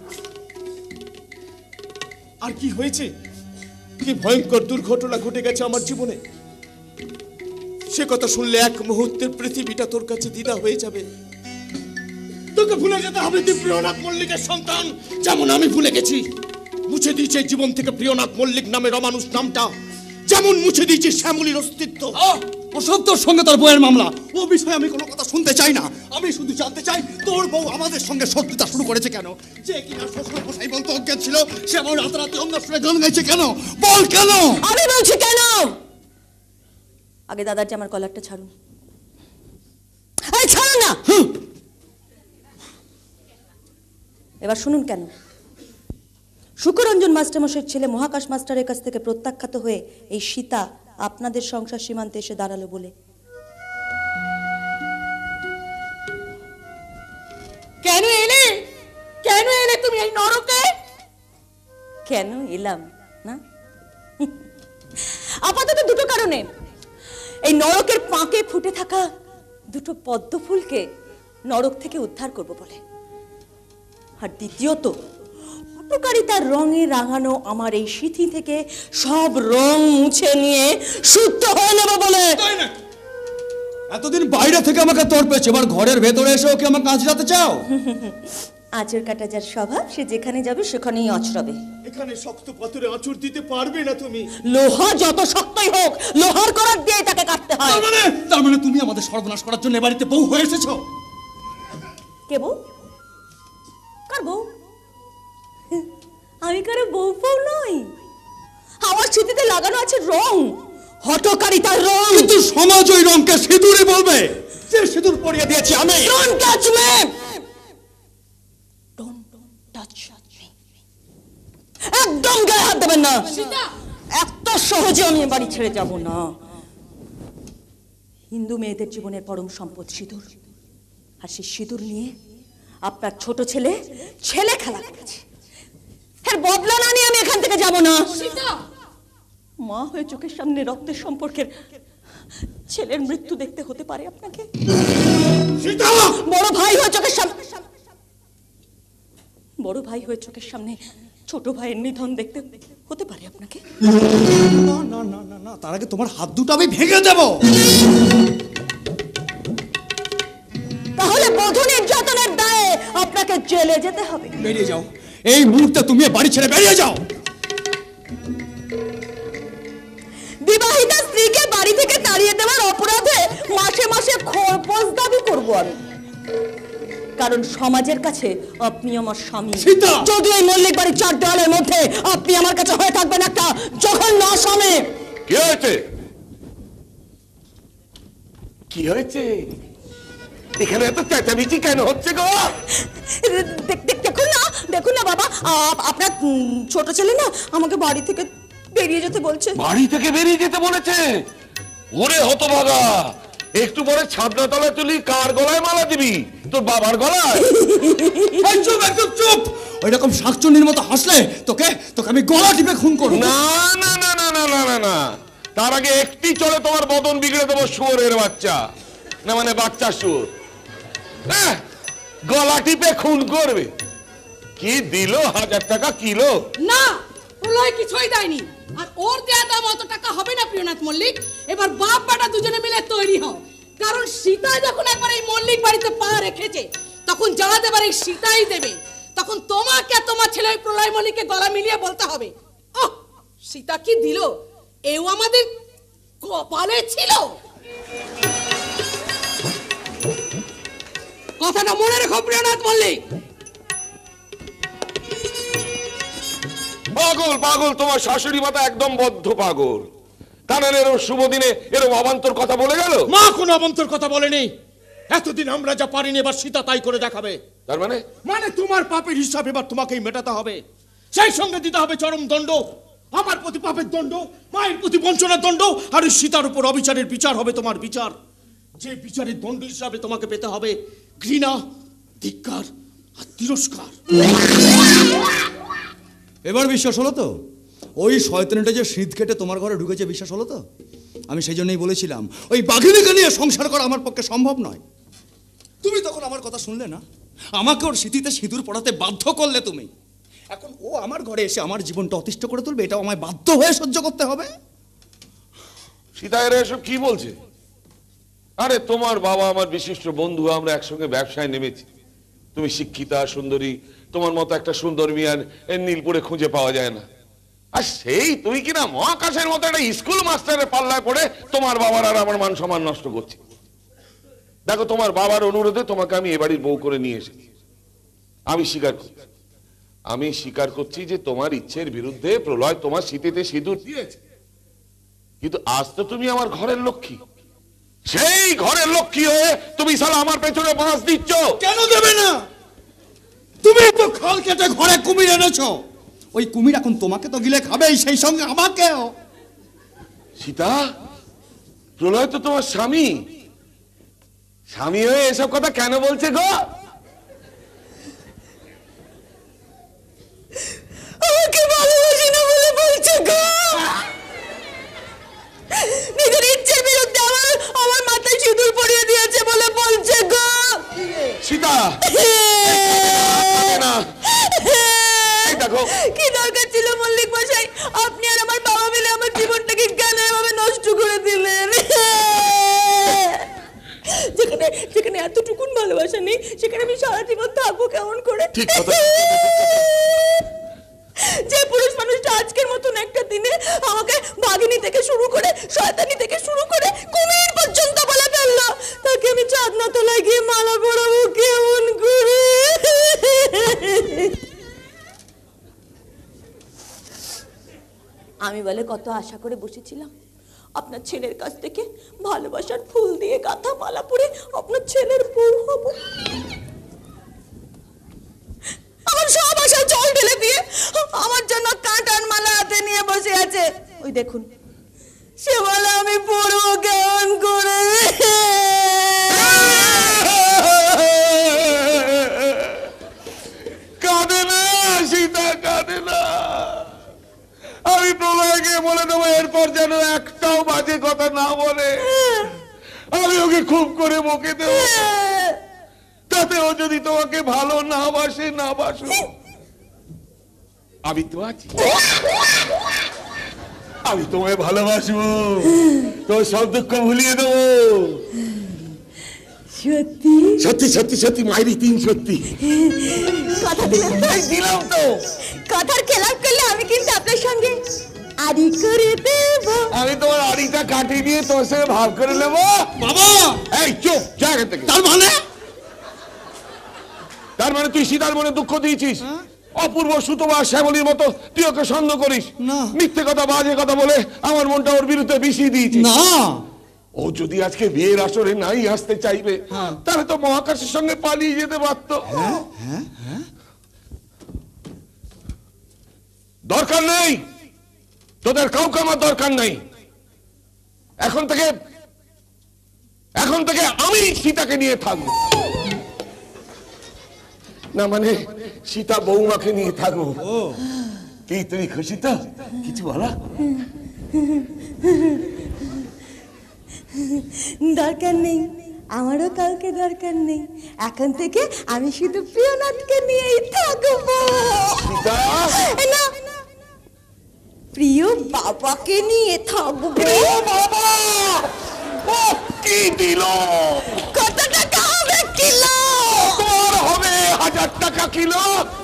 আর কি হয়েছে, কি ভয়ঙ্কর দুর্ঘটনা ঘটে গেছে আমার জীবনে, সে কথা শুনলে এক মুহূর্তের পৃথিবীটা তোর কাছে দ্বিধা হয়ে যাবে। তোকে ভুলে যেতে হবে তুই প্রিয়নাথ মল্লিকের সন্তান, যেমন আমি ভুলে গেছি। মুছে দিয়েছে জীবন থেকে প্রিয়নাথ মল্লিক নামের অমানুষ নামটা, যেমন মুছে দিয়েছে শ্যামলীর অস্তিত্ব। অসত্যর সঙ্গে তোর বউয়ের মামলা, ও বিষয়ে আমি কোনো কথা শুনতে চাই না। আমি শুধু জানতে চাই তোর বউ আমাদের সঙ্গে শত্রুতা শুরু করেছে কেন? যে কিনা শ্বশুর মশাই বলতে অজ্ঞান ছিল, সে আমার রাতারাতি অন্য সুরে গান গাইছে কেন? বল কেন? আমি বলছি কেন। আগে দাদার জামার কলারটা ছাড়ুন। এই ছাড়ুন না। এবার শুনুন কেন। শুকরঞ্জন মাস্টারমশাইয়ের ছেলে মহাকাশ মাস্টারের কাছ থেকে প্রত্যাখ্যাত হয়ে এই সীতা আপনাদের সংসার সীমান্তে এসে দাঁড়ালো বলে। কেন এলে? কেন এলে তুমি এই নরকে? কেন এলাম না, আপাতত দুটো কারণে। এই নরকের পাঁকে ফুটে থাকা দুটো পদ্ম ফুলকে নরক থেকে উদ্ধার করব বলে, আর দ্বিতীয়ত হটকারিতার রঙে রাঙানো আমার এই সিথি থেকে সব রং মুছে নিয়ে শুদ্ধ হয়ে নেব বলে। এতদিন বাইরে থেকে আমাকে তোর পেয়েছে, এবার ঘরের ভেতরে এসে ওকে আমাকে আঁচড়াতে চাও? আঁচড় কাটা যার স্বভাব, সে যেখানে যাবে সেখানেই আঁচড়াবে। এখানে শক্ত পাথরে আঁচড় দিতে পারবে না তুমি। লোহা যত শক্তই হোক, লোহার করার দিয়ে তাকে কাটতে হয়। তার মানে তার মানে তুমি আমাদের সর্বনাশ করার জন্য এ বাড়িতে বউ হয়ে এসেছো? কে বউ? কার বউ? আমি কারো বউ বউ নই। আমার স্মৃতিতে লাগানো আছে রং, হটকারিতার রং। কিন্তু সমাজ ওই রংকে সিঁদুরই বলবে, যে সিঁদুর পরিয়ে দিয়েছি আমি। Don't touch me, don't touch me. একদম গায়ে হাত দেবেন না। সীতা, এত সহজে আমি বাড়ি ছেড়ে যাব না। হিন্দু মেয়েদের জীবনের পরম সম্পদ সিঁদুর, আর সেই সিঁদুর নিয়ে আপনার ছোট ছেলে ছেলে খেলা করেছে। এর বদলা না নিয়ে আমি এখান থেকে যাব না। সীতা, মা হয়ে চোখের সামনে রক্তের সম্পর্কের ছেলের মৃত্যু দেখতে হতে পারে আপনাকে। বড় ভাই হয়ে চোখের সামনে বড় ভাই হয়ে চোখের সামনে ছোট ভাইয়ের নিধন দেখতে হতে পারে আপনাকে। না না না না না, তার আগে তোমার হাত দুটো আমি ভেঙে দেব। তাহলে বধূ নির্যাতনের দায়ে আপনাকে জেলে যেতে হবে। বেরিয়ে যাও এই মুহূর্তে, তুমি বাড়ি ছেড়ে বেরিয়ে যাও। বিবাহিতা স্ত্রীকে বাড়ি থেকে তাড়িয়ে দেওয়ার অপরাধে মাসে মাসে খরপোশ দাবি করব আমি, কারণ সমাজের কাছে আপনি আমার স্বামী। যদি এই মল্লিক বাড়ির চার দেওয়ালের মধ্যে আপনি আমার কাছে হয়ে থাকবেন একটা জঘন্য আসামি। কি হয়েছে? কি হয়েছে? এখানে এত চেঁচামেচি কেন হচ্ছে গো? দেখুন না, দেখুন না বাবা, আপনার ছোট ছেলে না আমাকে বাড়ি থেকে বেরিয়ে যেতে বলছে। বাড়ি থেকে বেরিয়ে যেতে বলেছে? ওরে হতভাগা, একটু পরে ছাদনা তলায় তুলি কার গলায় মালা দিবি? তোর বাবার গলায়? চুপ, একদম চুপ। ওই রকম শাকচুন্নির মতো হাসলে তোকে তোকে আমি গলা টিপে খুন করব। না না না না না না না না, তার আগে একটি চলে তোমার বদন বিগড়ে দেবো শুয়োরের বাচ্চা, না মানে বাচ্চা শুয়োর। হ্যাঁ, গলা টিপে খুন করবে? কি দিল হাজার টাকা কিলো? না, প্রলয় কিছুই দেয়নি, আর ওর দেয়া দাম অত টাকা হবে না প্রিয়নাথ মল্লিক। এবার বাপ বেটা দুজনে মিলে তৈরি হও, কারণ সীতা যখন একবার এই মল্লিক বাড়িতে পা রেখেছে তখন জানাতে পারে সীতাই দেবে। তখন তোমাকে তোমার ছেলে প্রলয় মল্লিককে গলা মিলিয়ে বলতে হবে, ওহ সীতা কি দিল, এও আমাদের কপালে ছিল। কথাটা মনে রেখো প্রিয়নাথ মল্লিক। পাগল পাগল, তোমার শাশুড়ি মাতা একদম বদ্ধ পাগল। কারণ এরম শুভ দিনে এরম অবান্তর কথা বলে গেল। মা কোনো অবান্তর কথা বলেনি। এতদিন আমরা যা পারিনি এবার সীতা তাই করে দেখাবে। তার মানে মানে তোমার পাপের হিসাব এবার তোমাকেই মেটাতে হবে। সেই সঙ্গে দিতে হবে চরম দণ্ড, আমার প্রতি পাপের দণ্ড, মায়ের প্রতি বঞ্চনার দণ্ড, আর ওই সীতার উপর অবিচারের বিচার হবে তোমার বিচার। যে বিচারের দণ্ড হিসাবে তোমাকে পেতে হবে ঘৃণা, ধিক্কার আর তিরস্কার। এবার বিশ্বাস হলো তো? ওই শয়তানটা যে শীত কেটে তোমার ঘরে ঢুকেছে, বিশ্বাস হলো তো? আমি সেই জন্যই বলেছিলাম ওই বাঘিনীকে নিয়ে সংসার করা আমার পক্ষে সম্ভব নয়। তুমি তখন আমার কথা শুনলে না, আমাকে ওর স্মৃতিতে সিঁদুর পড়াতে বাধ্য করলে তুমি। এখন ও আমার ঘরে এসে আমার জীবনটা অতিষ্ঠ করে তুলবে, এটাও আমায় বাধ্য হয়ে সহ্য করতে হবে। সীতা এরা এসব কি বলছে? আরে তোমার বাবা আমার বিশিষ্ট বন্ধু, আমরা একসঙ্গে ব্যবসায় নেমেছি। তুমি শিক্ষিতা সুন্দরী, তোমার মতো একটা সুন্দর মিয়ান নীলপুরে খুঁজে পাওয়া যায় না। আর সেই তুই কিনা মহাকাশের মতো একটা স্কুল মাস্টারের পাল্লায় পড়ে তোমার বাবার আর আমার মান সম্মান নষ্ট করছি। দেখো, তোমার বাবার অনুরোধে তোমাকে আমি এ বাড়ির বউ করে নিয়ে এসেছি। আমি স্বীকার করছি আমি স্বীকার করছি যে তোমার ইচ্ছের বিরুদ্ধে প্রলয় তোমার শীতেতে সিঁদুর দিয়েছে। কিন্তু আজ তো তুমি আমার ঘরের লক্ষ্মী, সেই ঘরের লক্ষ্মী হয়ে তুমি সালা আমার পেছনে বাঁশ দিচ্ছ। কেন দেবে না? তুমি তো খাল কেটে ঘরে কুমির এনেছো, ওই কুমির এখন তোমাকে তো গিলে খাবেই, সেই সঙ্গে আমাকেও। সীতা, প্রলয় তো তোমার স্বামী, স্বামী হয়ে এসব কথা কেন বলছে গো? আমাকে ভালোবাসি না বলে বলছে গো। নিজের ইচ্ছের বিরুদ্ধে আমার আমার মাথায় সিঁদুর পরিয়ে দিয়েছে বলে বলছে গো। সীতা, না দেখো, কি দরকার ছিল মল্লিক মশাই, আপনি আর আমার বাবা মিলে আমার জীবনটাকে কেন এভাবে নষ্ট করে দিলেন? যেখানে যেখানে এতটুকুন ভালোবাসা নেই সেখানে আমি সারা জীবন থাকবো কেমন করে? ঠিক কথা। যে পুরুষ মানুষটা আজকের মতন একটা দিনে আমাকে বাঘিনী থেকে শুরু করে শয়তানি থেকে শুরু করে কুমির পর্যন্ত বলে ফেললো, তাকে আমি চাঁদনা তলায় গিয়ে মালা পরাবো কেমন করে? আমি বলে কত আশা করে বসেছিলাম আপনার ছেলের কাছ থেকে ভালোবাসার ফুল দিয়ে গাঁথা মালা পরে আপনার ছেলের বউ হব। আমার সব আশা জল ঢেলে দিয়ে আমার জন্য কাঁটার মালা হাতে নিয়ে বসে আছে। ওই দেখুন, সে মালা আমি পরবো কেমন করে? কাঁদে না সীতা, কাঁদে না। আমি প্রলয়কে বলে দেবো এরপর যেন একটাও বাজে কথা না বলে। আমি ওকে খুব করে বকে দেব, তাতে ও যদি তোমাকে ভালো না বাসে না বাসো, আমি তো আছি, আমি তোমায় ভালোবাসবো, তোর সব দুঃখ ভুলিয়ে দেবো। সত্যি সত্যি সত্যি সত্যি মাইরি তিন সত্যি কথা দিলেন তো? দিলাম তো। কথার খেলাপ করলে আমি কিন্তু আপনার সঙ্গে আড়ি করে দেব। আমি তোমার আড়িটা কাটিয়ে দিয়ে তোর সঙ্গে ভাব করে নেবো। বাবা, এই চুপ, জায়গা থেকে। তার মানে তার মানে তুই সীতার মনে দুঃখ দিয়েছিস? অপূর্ব সুতবা শ্যামলীর মতো তুই ওকে সন্দেহ করিস? না। মিথ্যে কথা বাজে কথা বলে আমার মনটা ওর বিরুদ্ধে বিষিয়ে দিয়েছিস। না, ও যদি আজকে বিয়ের আসরে নাই আসতে চাইবে তাহলে তো মহাকাশের সঙ্গে পালিয়ে যেতে পারতো। দরকার নেই তোদের কাউকে, আমার দরকার নেই। এখন থেকে এখন থেকে আমি সীতাকে নিয়ে থাকবো না, মানে সীতা বৌমাকে নিয়ে থাকবো। কি তুমি খুশি তো? কিছু বলা? দরকার নেই, আমারও কাউকে দরকার নেই। এখন থেকে আমি শুধু প্রিয়নাথকে নিয়েই থাকবো। সীতা, না, প্রিয় বাবাকে নিয়ে থাকবো। বাবা কি দিল? কত টাকা হবে কিলো? তোর হবে হাজার টাকা কিলো।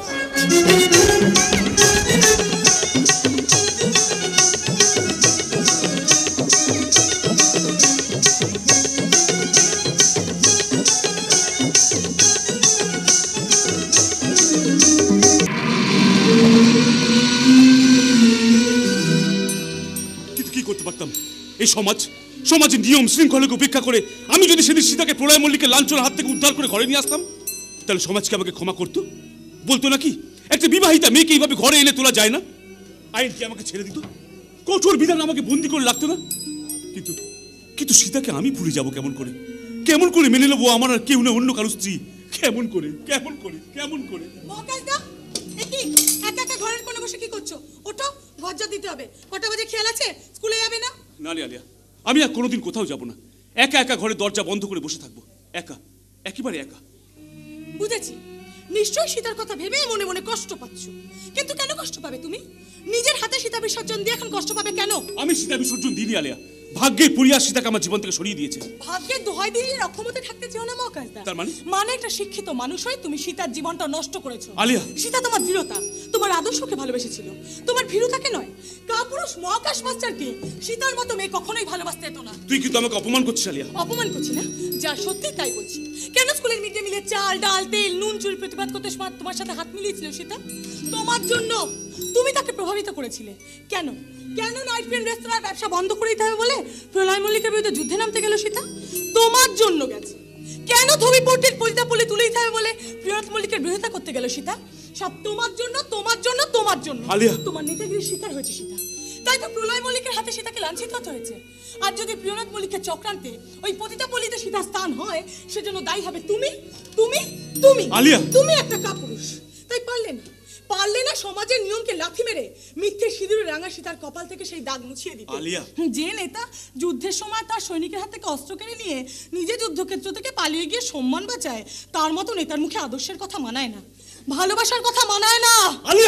কিন্তু কি করতে পারতাম? এই সমাজ সমাজের নিয়ম শৃঙ্খলাকে উপেক্ষা করে আমি যদি সেদিন সীতাকে প্রলয় মল্লিকের লাঞ্ছনার হাত থেকে উদ্ধার করে ঘরে নিয়ে আসতাম, তাহলে সমাজকে আমাকে ক্ষমা করতো? বলতো নাকি একটা বিবাহিতা মেয়েকে এইভাবে ঘরে এনে তোলা যায় না? আইন কি আমাকে ছেড়ে দিত? কঠোর বিধান আমাকে বন্দি করে লাগতো না? কিন্তু কিন্তু সীতাকে আমি ভুলে যাব কেমন করে? কেমন করে মেনে নেবো আমার আর কেউ না অন্য কারো স্ত্রী? কেমন করে কেমন করে কেমন করে? মহাকাশদা, এ কি একা একা ঘরের কোণে বসে কি করছো? ওঠো, ঘর যা দিতে হবে। কটা বাজে খেয়াল আছে? স্কুলে যাবে না? না রে আলিয়া, আমি আর কোনোদিন কোথাও যাব না। একা একা ঘরে দরজা বন্ধ করে বসে থাকবো, একা, একেবারে একা। বুঝেছি, নিশ্চয়ই সীতার কথা ভেবে মনে মনে কষ্ট পাচ্ছ। কিন্তু কেন কষ্ট পাবে তুমি? নিজের হাতে সীতা বিসর্জন দিয়ে এখন কষ্ট পাবে কেন? আমি সীতা বিসর্জন দিইনি আলিয়া, ভাগ্যের পরিহাস সীতাকে আমার জীবন থেকে সরিয়ে দিয়েছে। ভাগ্যের দোহাই দিয়ে অক্ষমতা থাকতে চেও না মহাকাশদা। তার মানে? মানে একটা শিক্ষিত মানুষ হয়ে তুমি সীতার জীবনটা নষ্ট করেছো। আলিয়া, সীতা তোমার দৃঢ়তা, তোমার আদর্শকে ভালোবেসেছিল, তোমার ভীরুতাকে নয়। কাপুরুষ মহাকাশ মাস্টারকে সীতার মতো মেয়ে কখনোই ভালোবাসতে যেত না। তুই কিন্তু আমাকে অপমান করছিস আলিয়া। অপমান করছি না, যা সত্যি তাই বলছি। কেন স্কুলের মিড ডে মিলে চাল ডাল তেল নুন চুরি প্রতিবাদ করতে সময় তোমার সাথে হাত মিলিয়েছিল সীতা? তোমার জন্য। তুমি তাকে প্রভাবিত করেছিলে। কেন কেন নাইট ক্রিম রেস্তোরাঁর ব্যবসা বন্ধ করে দিতে হবে বলে প্রলয় মল্লিকের বিরুদ্ধে যুদ্ধে নামতে গেল সীতা? তোমার জন্য গেছে। কেন ধবি পোর্টের পলিতা পলি তুলে দিতে হবে বলে প্রিয়নাথ মল্লিকের বিরোধিতা করতে গেল সীতা? সব তোমার জন্য, তোমার জন্য, তোমার জন্য। আলিয়া, তোমার নেতাগিরির শিকার হয়েছে সীতা, তাই তো প্রলয় মল্লিকের হাতে সীতাকে লাঞ্ছিত হতে হয়েছে। আর যদি প্রিয়নাথ মল্লিকের চক্রান্তে ওই পতিতা পলিতে সীতা স্থান হয়, সেজন্য দায়ী হবে তুমি, তুমি, তুমি। আলিয়া, তুমি একটা কাপুরুষ, তাই পারলে না পারলে না সমাজের নিয়মকে লাথি মেরে মিথ্যে সিঁদুরে রাঙা সীতার কপাল থেকে সেই দাগ মুছিয়ে দিতে। আলিয়া, যে নেতা যুদ্ধের সময় তার সৈনিকের হাত থেকে অস্ত্র কেড়ে নিয়ে নিজে যুদ্ধক্ষেত্র থেকে পালিয়ে গিয়ে সম্মান বাঁচায়, তার মতো নেতার মুখে আদর্শের কথা মানায় না, ভালোবাসার কথা মানায় না। আলিয়া,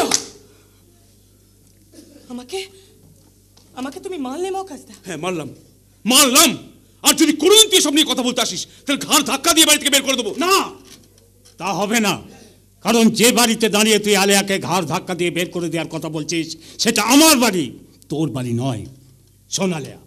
আমাকে আমাকে তুমি মারলে মহাকাশদা? হ্যাঁ মারলাম, মারলাম। আর যদি কোনোদিন তুই সব নিয়ে কথা বলতে আসিস, তাহলে ঘাড় ধাক্কা দিয়ে বাড়ি থেকে বের করে দেবো। না, তা হবে না। কারণ যে বাড়িতে দাঁড়িয়ে তুই আলিয়াকে ঘাড় ধাক্কা দিয়ে বের করে দেওয়ার কথা বলছিস, সেটা আমার বাড়ি, তোর বাড়ি নয়। শোন আলিয়া,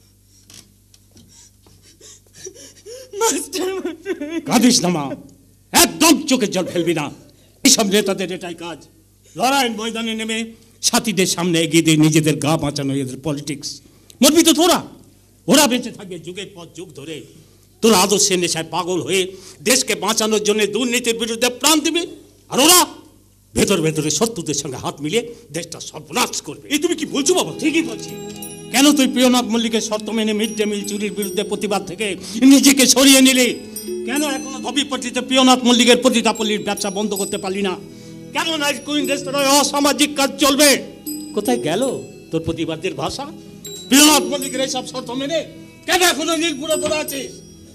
কাঁদিস না মা, একদম চোখের জল ফেলবি না। এইসব নেতাদের এটাই কাজ, লড়াইয়ের ময়দানে নেমে সাথীদের সামনে এগিয়ে দিয়ে নিজেদের গা বাঁচানো, এদের পলিটিক্স। মরবি তো তোরা, ওরা বেঁচে থাকবে যুগের পর যুগ ধরে। তোরা আদর্শের নেশায় পাগল হয়ে দেশকে বাঁচানোর জন্য দুর্নীতির বিরুদ্ধে প্রাণ দিবি, আর ওরা ভেতর ভেতরে শত্রুদের সঙ্গে হাত মিলিয়ে দেশটা সর্বনাশ করবে। এই তুমি কি বলছো বাবা? ঠিকই বলছি। কেন তুই প্রিয়নাথ মল্লিকের শর্ত মেনে মিড ডে মিল চুরির বিরুদ্ধে প্রতিবাদ থেকে নিজেকে সরিয়ে নিলি? কেন এখনো ধবিপট্টিতে প্রিয়নাথ মল্লিকের পতিতাপল্লীর ব্যবসা বন্ধ করতে পারলি না? কেন নাইট কুইন রেস্তোরাঁয় অসামাজিক কাজ চলবে? কোথায় গেল তোর প্রতিবাদের ভাষা? প্রিয়নাথ মল্লিকের এইসব শর্ত মেনে কেন এখনো নীলপুরে পড়ে আছিস?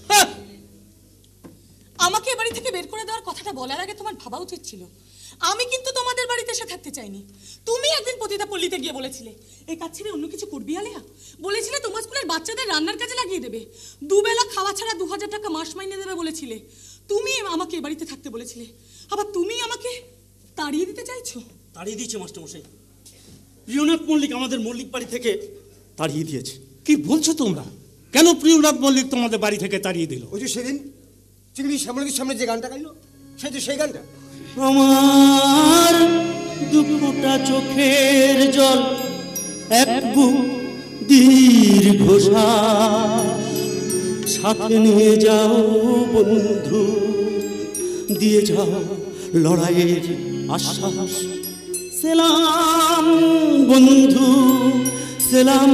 আমাকে এ বাড়ি থেকে বের করে দেওয়ার কথাটা বলার আগে তোমার ভাবা উচিত ছিল। আমি কিন্তু তোমাদের বাড়িতে এসে থাকতে চাইনি। তুমি একদিন পতিতা পল্লীতে গিয়ে বলেছিলে এই কাজ ছেড়ে অন্য কিছু করবি আলিয়া। বলেছিলে তোমার স্কুলের বাচ্চাদের রান্নার কাজে লাগিয়ে দেবে, দুবেলা খাওয়া ছাড়া দু হাজার টাকা মাস মাইনে দেবে বলেছিলে। তুমি আমাকে এ বাড়িতে থাকতে বলেছিলে, আবার তুমি আমাকে তাড়িয়ে দিতে চাইছো। তাড়িয়ে দিয়েছে মাস্টারমশাই। প্রিয়নাথ মল্লিক আমাদের মল্লিক বাড়ি থেকে তাড়িয়ে দিয়েছে। কি বলছো তোমরা? কেন প্রিয়নাথ মল্লিক তোমাদের বাড়ি থেকে তাড়িয়ে দিল? ওই যে সেদিন চিংড়ি শ্যামলীর সামনে যে গানটা গাইলো, সেই যে সেই গানটা। আমার দুফোঁটা চোখের জল, এক বুক দীর্ঘশ্বাস, সাথে নিয়ে যাও বন্ধু, দিয়ে যাও লড়াইয়ের আশ্বাস। সেলাম বন্ধু, সেলাম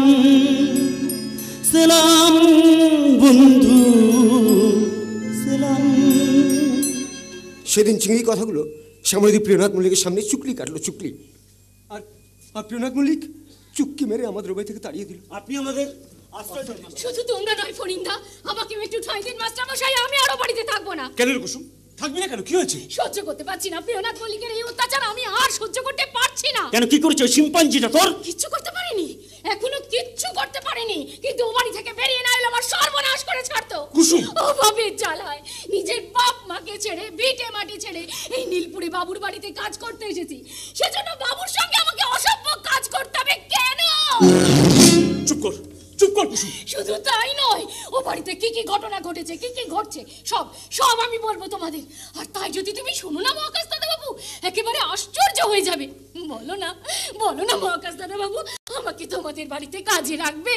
সেলাম বন্ধু, সেলাম। সেদিন চিংড়ি কথাগুলো শ্যামলী প্রিয়নাথ মল্লিকের সামনে চুকলি কাটলো, চুকলি। আর আর প্রিয়নাথ মল্লিক চুক্কি মেরে আমাদের বাড়ি থেকে তাড়িয়ে দিল। আপনি আমাদের শুধু তোমরা নয় ফরিন্দা, আমাকে একটু ঠাঁই দিন মাস্টার মশাই, আমি আরো বাড়িতে থাকবো না। কেন রে কুসুম, থাকবি না কেন? কি হয়েছে? সহ্য করতে পারছি না প্রিয়নাথ মল্লিকের এই অত্যাচার, আমি আর সহ্য করতে পারছি না। কেন কি করেছো শিম্পাঞ্জিটা তোর? কিচ্ছু করতে পারিনি, এখনো কিচ্ছু করতে পারিনি, কিন্তু ও বাড়ি থেকে বেরিয়ে না এলে আমার সর্বনাশ করে ছাড়তো। কুসুম! অভাবের জ্বালায় নিজের বাপ মাকে ছেড়ে ভিটে মাটি ছেড়ে এই নীলপুরি বাবুর বাড়িতে কাজ করতে এসেছি। সেজন্য বাবুর সঙ্গে আমাকে অসভ্য কাজ করতে হবে কেন? চুপ কর, চুপ কর কুসুম। শুধু তাই নয়, ও বাড়িতে কি কি ঘটনা ঘটেছে, কি কি ঘটছে, সব সব আমি বলবো তোমাদের। আর তাই যদি তুমি শোনো না মহাকাশ দাদা বাবু, একেবারে আশ্চর্য হয়ে যাবে। বলো না, বলো না মহাকাশ দাদা বাবু, আমাকে তোমাদের বাড়িতে কাজে রাখবে?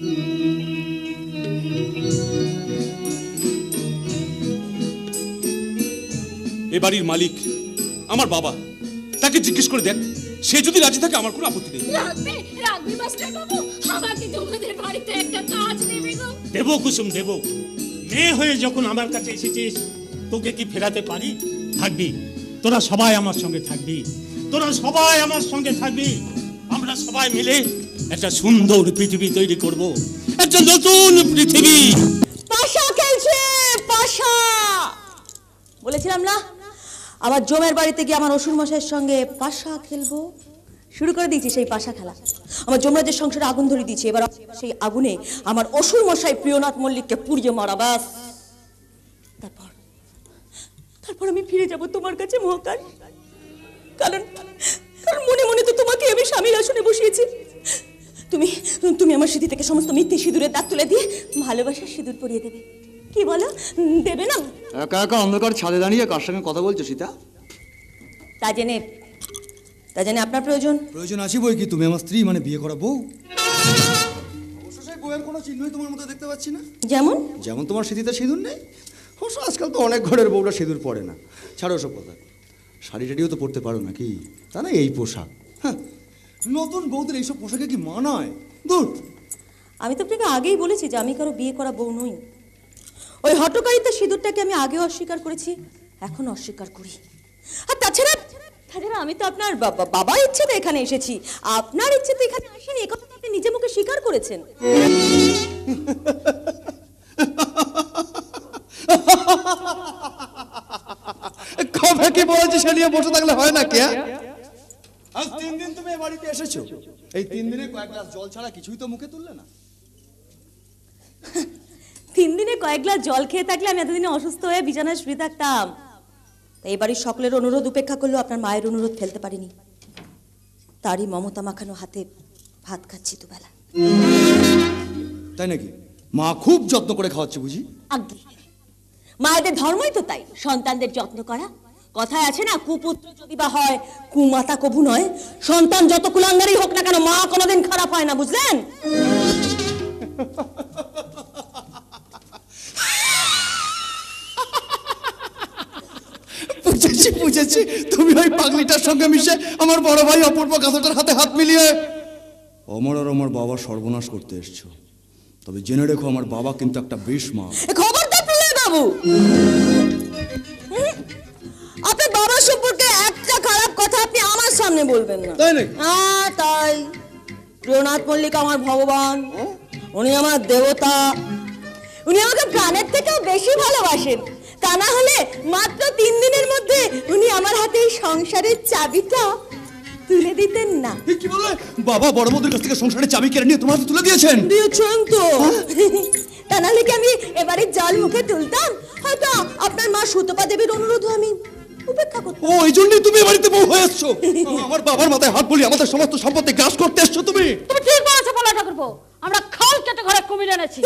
এ বাড়ির মালিক আমার বাবা, তাকে জিজ্ঞেস করে দেখ, সে যদি রাজি থাকে আমার কোনো আপত্তি নেই। রাখবে, রাখবে মাস্টার বাবু, আমাকে তোমাদের বাড়িতে একটা কাজ দেবে গো। দেবো কুসুম দেবো। মেয়ে হয়ে যখন আমার কাছে এসেছিস, তোকে কি ফেরাতে পারি? থাকবি, তোরা সবাই আমার সঙ্গে থাকবি, তোরা সবাই আমার সঙ্গে থাকবি। আমরা সবাই মিলে একটা সুন্দর পৃথিবী তৈরি করব, একটা নতুন পৃথিবী। পাশা খেলছে পাশা, বলেছিলাম না আমার জমের বাড়িতে গিয়ে আমার অসুর মশাইয়ের সঙ্গে পাশা খেলবো। শুরু করে দিয়েছি সেই পাশা খেলা। আমার যমরাজের সংসারে আগুন ধরে দিয়েছি, এবার সেই আগুনে আমার অসুর মশাই প্রিয়নাথ মল্লিককে পুড়িয়ে মারা। ব্যাস, তারপর তারপর আমি ফিরে যাব তোমার কাছে মহাকাশ। কারণ কারণ মনে মনে তো তোমাকে আমি স্বামীর আসনে বসিয়েছি। তুমি তুমি আমার স্মৃতি থেকে সমস্ত মিথ্যে সিঁদুরের দাগ তুলে দিয়ে ভালোবাসার সিঁদুর পরিয়ে দেবে। কি বলো, দেবে না? একা একা অন্ধকার ছাদে দাঁড়িয়ে কার সঙ্গে কথা বলছো সীতা? তা জেনে তা জেনে আপনার প্রয়োজন প্রয়োজন আছে বই কি? তুমি আমার স্ত্রী, মানে বিয়ে করা বউ। অবশ্য সেই বউয়ের কোনো চিহ্নই তোমার মধ্যে দেখতে পাচ্ছি না। যেমন যেমন তোমার স্মৃতিতে সিঁদুর নেই। অবশ্য আজকাল তো অনেক ঘরের বউরা সিঁদুর পরে না। ছাড়ো সব কথা, শাড়ি টাড়িও তো পরতে পারো নাকি? তা না এই পোশাক, হ্যাঁ, নতুন বউদের এইসব পোশাকে কি মানায়? দূর। আমি তো আপনাকে আগেই বলেছি যে আমি কারো বিয়ে করা বউ নই। ওই হটকারিতা সিঁদুরটাকে আমি আগেও অস্বীকার করেছি, এখন অস্বীকার করি। আর তাছাড়া তাছাড়া আমি তো আপনার বাবার ইচ্ছেতে এখানে এসেছি, আপনার ইচ্ছেতে এখানে আসেনি। এই কথা আপনি নিজে মুখে স্বীকার করেছেন। কবে কি বলেছি সে নিয়ে বসে থাকলে হয় না কে? আজ তিন দিন তুমি এই বাড়িতে এসেছো, এই তিন দিনে কয়েক গ্লাস জল ছাড়া কিছুই তো মুখে তুললে না। তিন দিনে কয়েক গ্লাস জল খেয়ে থাকলে আমি এতদিনে অসুস্থ হয়ে বিছানায় শুয়ে থাকতাম। তাই এই বাড়ির সকলের অনুরোধ উপেক্ষা করলেও আপনার মায়ের অনুরোধ ফেলতে পারিনি। তারই মমতা মাখানো হাতে ভাত খাচ্ছি দুবেলা। তাই নাকি? মা খুব যত্ন করে খাওয়াচ্ছে বুঝি? আজ্ঞে, মায়েদের ধর্মই তো তাই, সন্তানদের যত্ন করা। কথায় আছে না, কুপুত্র যদি বা হয় কুমাতা কভু নয়। সন্তান যত কুলাঙ্গারই হোক না কেন, মা কোনোদিন খারাপ হয় না, বুঝলেন? বুঝেছি বুঝেছি, তুমি ওই পাগলিটার সঙ্গে মিশে আমার বড় ভাই অপূর্ব গাছটার হাতে হাত মিলিয়ে অমর আর আমার বাবা সর্বনাশ করতে এসছো। তবে জেনে রেখো, আমার বাবা কিন্তু একটা বেশ মা। খবরদার প্রলয় বাবু, আপনার বাবার সম্পর্কে একটা খারাপ কথা আপনি আমার সামনে বলবেন না। তাই নাকি? হ্যাঁ তাই। প্রিয়নাথ মল্লিক আমার ভগবান, উনি আমার দেবতা, উনি আমাকে প্রাণের থেকেও বেশি ভালোবাসেন। তা না হলে মাত্র তিন দিনের মধ্যে উনি আমার হাতে সংসারের চাবিটা তুলে দিতেন না। কি বলে? বাবা বড় বৌদির কাছ থেকে সংসারের চাবি কেড়ে নিয়ে তোমার হাতে তুলে দিয়েছেন? দিয়েছেন তো। তা নাহলে কি আমি এবারে জল মুখে তুলতাম? হয়তো আপনার মা সুতপা দেবীর অনুরোধ আমি উপেক্ষা করতাম। ও, এই জন্যই তুমি বাড়িতে বউ হয়ে এসছো। আমার বাবার মাথায় হাত বলি আমাদের সমস্ত সম্পত্তি গ্রাস করতে এসছো তুমি। তুমি ঠিক বলেছো বলা ঠাকুরপো, আমরা খাল কেটে ঘরে কুমির এনেছি।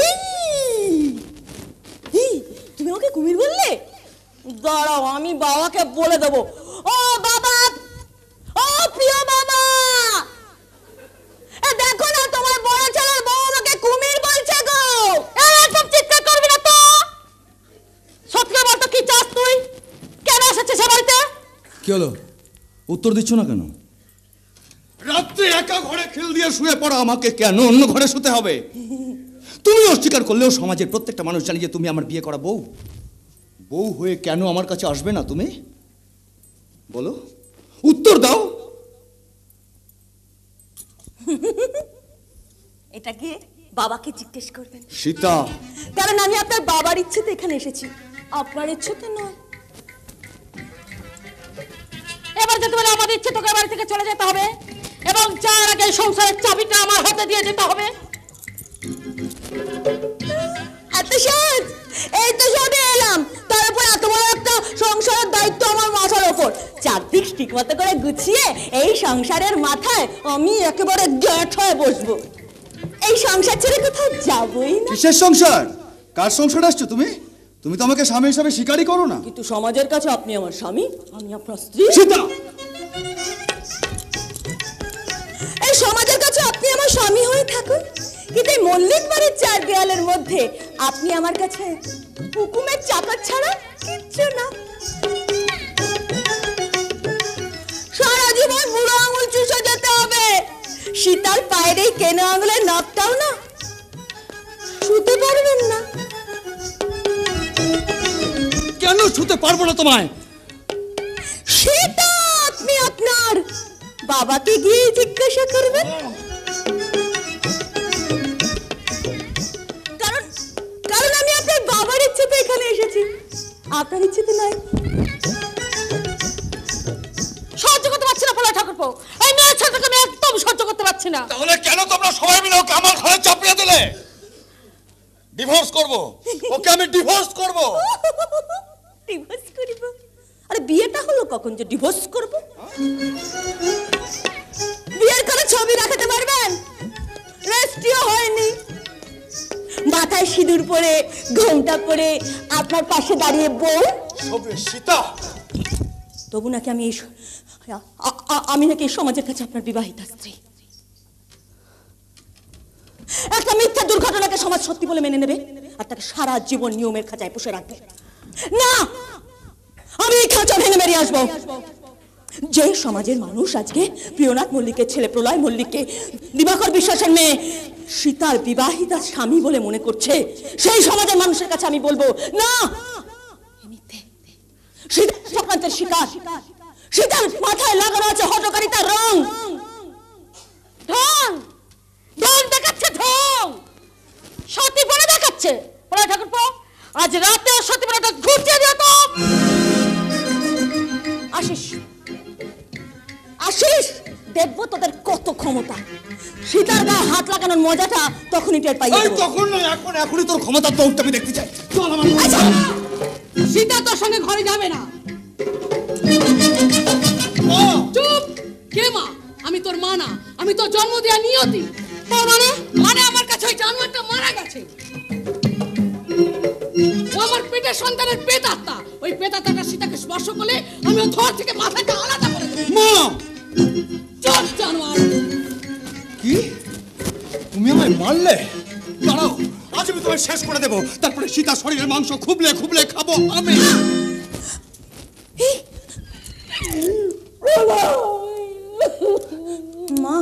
তুমি আমাকে কুমির বললে? দাঁড়াও, আমি বাবাকে বলে দেবো। ও বাবা, ও প্রিয় বাবা, দেখো না তোমার বড় ছেলের বউ আমাকে কুমির বলছে গো। এরকম চিৎকার করবি না তো। সত্যি বলতো, কি চাস তুই? কেন এসেছিস সে বাড়িতে? কি হলো, উত্তর দিচ্ছ না কেন? রাত্রে একা ঘরে খেল দিয়ে শুয়ে পড়া আমাকে কেন অন্য ঘরে শুতে হবে? তুমি অস্বীকার করলেও সমাজের প্রত্যেকটা মানুষ জানে যে তুমি আমার বিয়ে করা বউ। বউ হয়ে কেন আমার কাছে আসবে না তুমি? বলো, উত্তর দাও। এটাকে বাবাকে জিজ্ঞেস করবেন সীতা, কারণ আমি আপনার বাবার ইচ্ছেতে এখানে এসেছি, আপনার ইচ্ছেতে নয়। এবার যদি বলে আমাদের ইচ্ছে তোকে বাড়ি থেকে চলে যেতে হবে, এবং যার আগে সংসারের চাবিটা আমার হাতে দিয়ে যেতে হবে। এত সহজ? এই তো সবে এলাম, তার উপর এত বড় একটা সংসারের দায়িত্ব আমার মাথার ওপর। চারদিক ঠিক মতো করে গুছিয়ে এই সংসারের মাথায় আমি একেবারে গ্যাট হয়ে বসবো। এই সংসার ছেড়ে কোথাও যাবই না। কিসের সংসার? কার সংসার আসছো তুমি? তুমি তো আমাকে স্বামী হিসাবে স্বীকারই করো না। কিন্তু সমাজের কাছে আপনি আমার স্বামী, আমি আপনার স্ত্রী। সীতা, এই সমাজের কাছে আপনি আমার স্বামী হয়ে থাকুন, কিন্তু এই মল্লিক বাড়ির চার দেয়ালের মধ্যে আপনি আমার কাছে হুকুমের চাকর ছাড়া কিচ্ছু না। সারা জীবন বুড়ো আঙুল চুষে যেতে হবে। শীতার পায়ের এই কেনা আঙুলের নখটাও না শুতে পারবেন না। কেন ছুতে পারবো না তোমায়? সেটা আপনি আপনার বাবাকে গিয়ে জিজ্ঞাসা করবেন। কারণ কারণ আমি আপনার বাবার ইচ্ছেতে এখানে এসেছি, আপনার ইচ্ছেতে নয়। সহ্য করতে পারছি না পোলা ঠাকুরপো, এই মেয়ে ছেলেটাকে আমি একদম সহ্য করতে পারছি না। তাহলে কেন তোমরা সবাই মিলে ওকে আমার ঘরে চাপিয়ে দিলে? ডিভোর্স করব, ওকে আমি ডিভোর্স করব। ডিভোর্স করব? আরে বিয়েটা হলো কখন যে ডিভোর্স করব? বিয়ের করে ছবি রাখাতে পারবেন? রেস্টিও হয়নি, মাথায় সিঁদুর পরে ঘোমটা পরে আপনার পাশে দাঁড়িয়ে বউ। সীতা, তবু নাকি আমি এই স- আ- আ- আমি নাকি এই সমাজের কাছে আপনার বিবাহিতা স্ত্রী। একটা মিথ্যা দুর্ঘটনাকে সমাজ সত্যি বলে মেনে নেবে আর তাকে সারা জীবন নিয়মের খাঁচায় পুষে রাখবে। না, আমি এই খাঁচা ভেঙে বেরিয়ে আসবো। যে সমাজের মানুষ আজকে প্রিয়নাথ মল্লিকের ছেলে প্রলয় মল্লিককে দিবাকর বিশ্বাসের মেয়ে সীতার বিবাহিতা স্বামী বলে মনে করছে, সেই সমাজের মানুষের কাছে আমি বলবো না, সীতা চক্রান্তের শিকার। সীতার মাথায় লাগানো আছে হঠকারিতার রং। ঢং ঢং দেখাচ্ছে, ঢং সতী বলে দেখাচ্ছে। পোলা ঠাকুরপো, আজ রাতে সতী বলেটা ঘুরতে দিও তো। আশিস, আশিস, দেখবো তোদের কত ক্ষমতা। সীতার গায়ে হাত লাগানোর মজাটা তখনই টের পাই। তখন নয়, এখন এখনই তোর ক্ষমতার দৌড়টা আমি দেখতে চাই। চল আমার সীতা তোর সঙ্গে ঘরে যাবে না। চুপ! কে মা? আমি তোর মা না, আমি তোর জন্ম দেয়া নিয়তি। তার মানে মানে আমার কাছে ওই জানোয়ারটা মারা গেছে। ও আমার পেটের সন্তানের পেতাত্তা। ওই পেতাত্তাটা সীতাকে স্পর্শ করলে আমি ওর ধর থেকে মাথাটা আলাদা করে দেব। মা! চল জানোয়ার! কি? তুমি আমায় মারলে? দাঁড়াও, আজ আমি তোমায় শেষ করে দেবো। তারপরে সীতা শরীরের মাংস খুবলে খুবলে খাবো আমি। মা,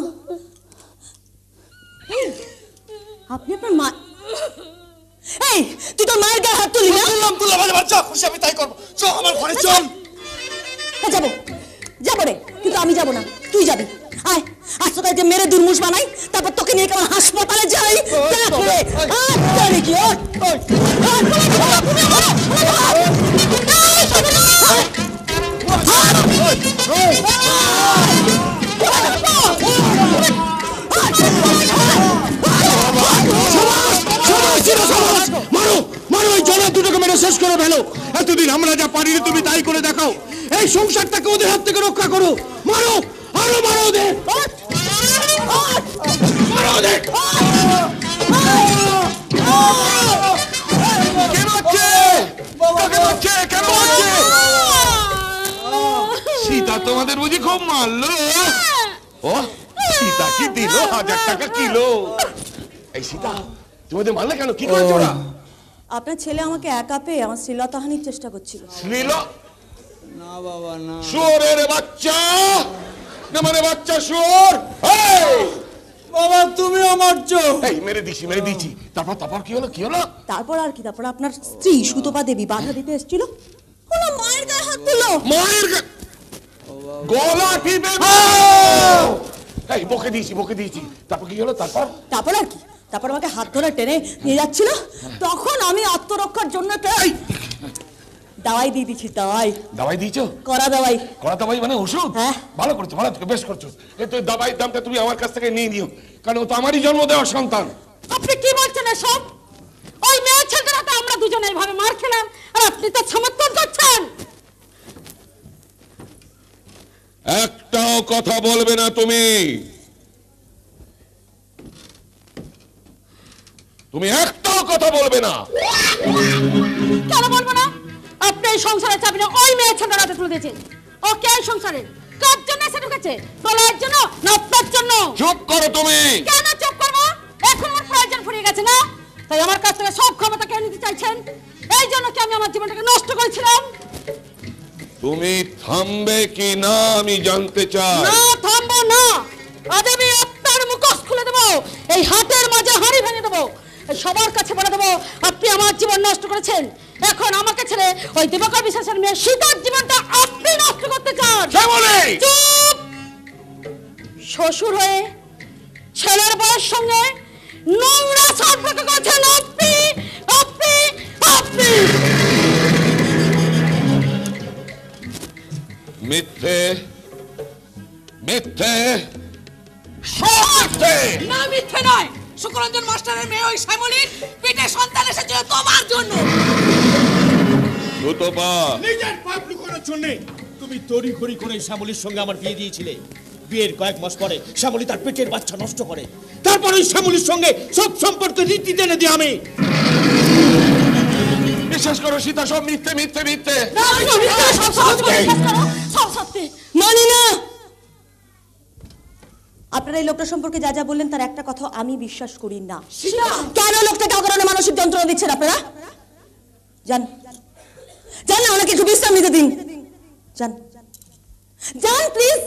আপনি আপনার মা, এই তুই তোর মায়ের গায়ে হাত তুলি না? তুললাম তুললাম, আজ বাচ্চা খুশি আমি তাই করবো। চল আমার ঘরে চল। হ্যাঁ যাবো, যাবো রে, কিন্তু আমি যাবো না, তুই যাবি। আয়, আজ তোকে যে মেরে দুর্মুষ বানাই, তারপর তোকে নিয়ে কেমন হাসপাতালে যাই। দেখ রে, আয়, জানি কি, ওই, ওই, আয়, তুমি ধরো, তুমি ধরো, তুমি ধরো। আয়, তুমি ধরো। আয়, আয়, মারো মারো, ওই জলের দুটোকে মেরে শেষ করে ফেলো। এতদিন আমরা যা পারিনি তুমি তাই করে দেখাও। এই সংসারটাকে ওদের হাত থেকে রক্ষা করো। মারো, আরো মারো ওদের, মারো ওদের। কে মারছে? কাকে মারছে? কেন মারছে? সীতা তোমাদের বুঝি খুব মারলো? ও সীতা কি দিল হাজার টাকা কিলো? এই সীতা তোমাদের মারলে কেন? কি করেছো ওরা? আপনার ছেলে আমাকে একা পেয়ে আমার শ্লীলতাহানির চেষ্টা করছিল। শ্লীল? না বাবা না। শুয়োরের বাচ্চা, না মানে বাচ্চা শুয়োর। এই বাবা তুমি আমার চো। এই মেরে দিছি মেরে দিছি। তারপর তারপর কি হলো? কি হলো? তারপর আর কি, তারপর আপনার স্ত্রী সুতপা দেবী বাধা দিতে এসেছিল, হলো মায়ের গায়ে হাত দিল। মায়ের গা- গলা টিপে এই বকে দিয়েছি বকে দিয়েছি। তারপর কি হলো? তারপর তারপর আর কি, তারপর আমাকে হাত ধরে টেনে নিয়ে যাচ্ছিল, তখন আমি আত্মরক্ষার জন্য একটা দাওয়াই দিয়ে দিচ্ছি, দাওয়াই। দাওয়াই দিয়েছো? করা দাওয়াই। করা দাওয়াই মানে ওষুধ? হ্যাঁ। ভালো করছো, ভালো করছো, বেশ করছো। এই তো দাওয়াইয়ের দামটা তুমি আমার কাছ থেকে নিয়ে নিও, কারণ ও তো আমারই জন্ম দেওয়ার সন্তান। আপনি কি বলছেন এসব? ওই মেয়ে ছেলেটা তো আমরা দুজনে এইভাবে মার খেলাম, আর আপনি তো সমর্থন করছেন। একটাও কথা বলবে না তুমি, তুমি একটাও কথা বলবে না। কেন বলবো না? আপনি এই সংসারে চাবি না ওই মেয়ে ছেলেটার হাতে তুলে দিয়েছেন। ও কে এই সংসারে? কার জন্য এসে ঢুকেছে? প্রলয়ের জন্য না আপনার জন্য? চুপ করো তুমি। কেন চুপ করবো? এখন আমার প্রয়োজন ফুরিয়ে গেছে না? তাই আমার কাছ থেকে সব ক্ষমতা কেন নিতে চাইছেন? এই জন্য কি আমি আমার জীবনটাকে নষ্ট করেছিলাম? তুমি থামবে কি না আমি জানতে চাই। না, থামবো না। আজ আমি আপনার মুখোশ খুলে দেবো, এই হাতের মাঝে হাঁড়ি ভেঙে দেবো, সবার কাছে বলে দেবো আপনি আমার জীবন নষ্ট করেছেন। এখন আমাকে ছেড়ে ওই দিবাকর বিশ্বাসের মেয়ে সীতার জীবনটা আপনি নষ্ট করতে চান। চুপ! শ্বশুর হয়ে ছেলের বয়স সঙ্গে নোংরা সম্পর্ক করছেন আপনি, আপনি, আপনি। মিথ্যে, মিথ্যে, সব মিথ্যে। না, মিথ্যে নয়। শুক্রঞ্জন মাস্টারের মেয়ে ওই শ্যামলীর পেটে সন্তান এসেছিল তোমার জন্য। সুতপা, নিজের পাপ লুকানোর জন্য তুমি তড়িঘড়ি করে শ্যামলীর সঙ্গে আমার বিয়ে দিয়েছিলে। বিয়ের কয়েক মাস পরে শ্যামলী তার পেটের বাচ্চা নষ্ট করে, তারপর ওই শ্যামলীর সঙ্গে সব সম্পর্ক রীতি টেনে দিই আমি। বিশ্বাস করো সীতা, সব মিথ্যে, মিথ্যে, মিথ্যে। সব সত্যি। মানি না। আপনারা এই লোকটা সম্পর্কে যা যা বললেন তার একটা কথা আমি বিশ্বাস করি না। কেন লোকটাকে অকারণে মানসিক যন্ত্রণা দিচ্ছেন আপনারা? যান, যান না, ওনাকে একটু বিশ্রাম নিতে দিন। যান, যান প্লিজ।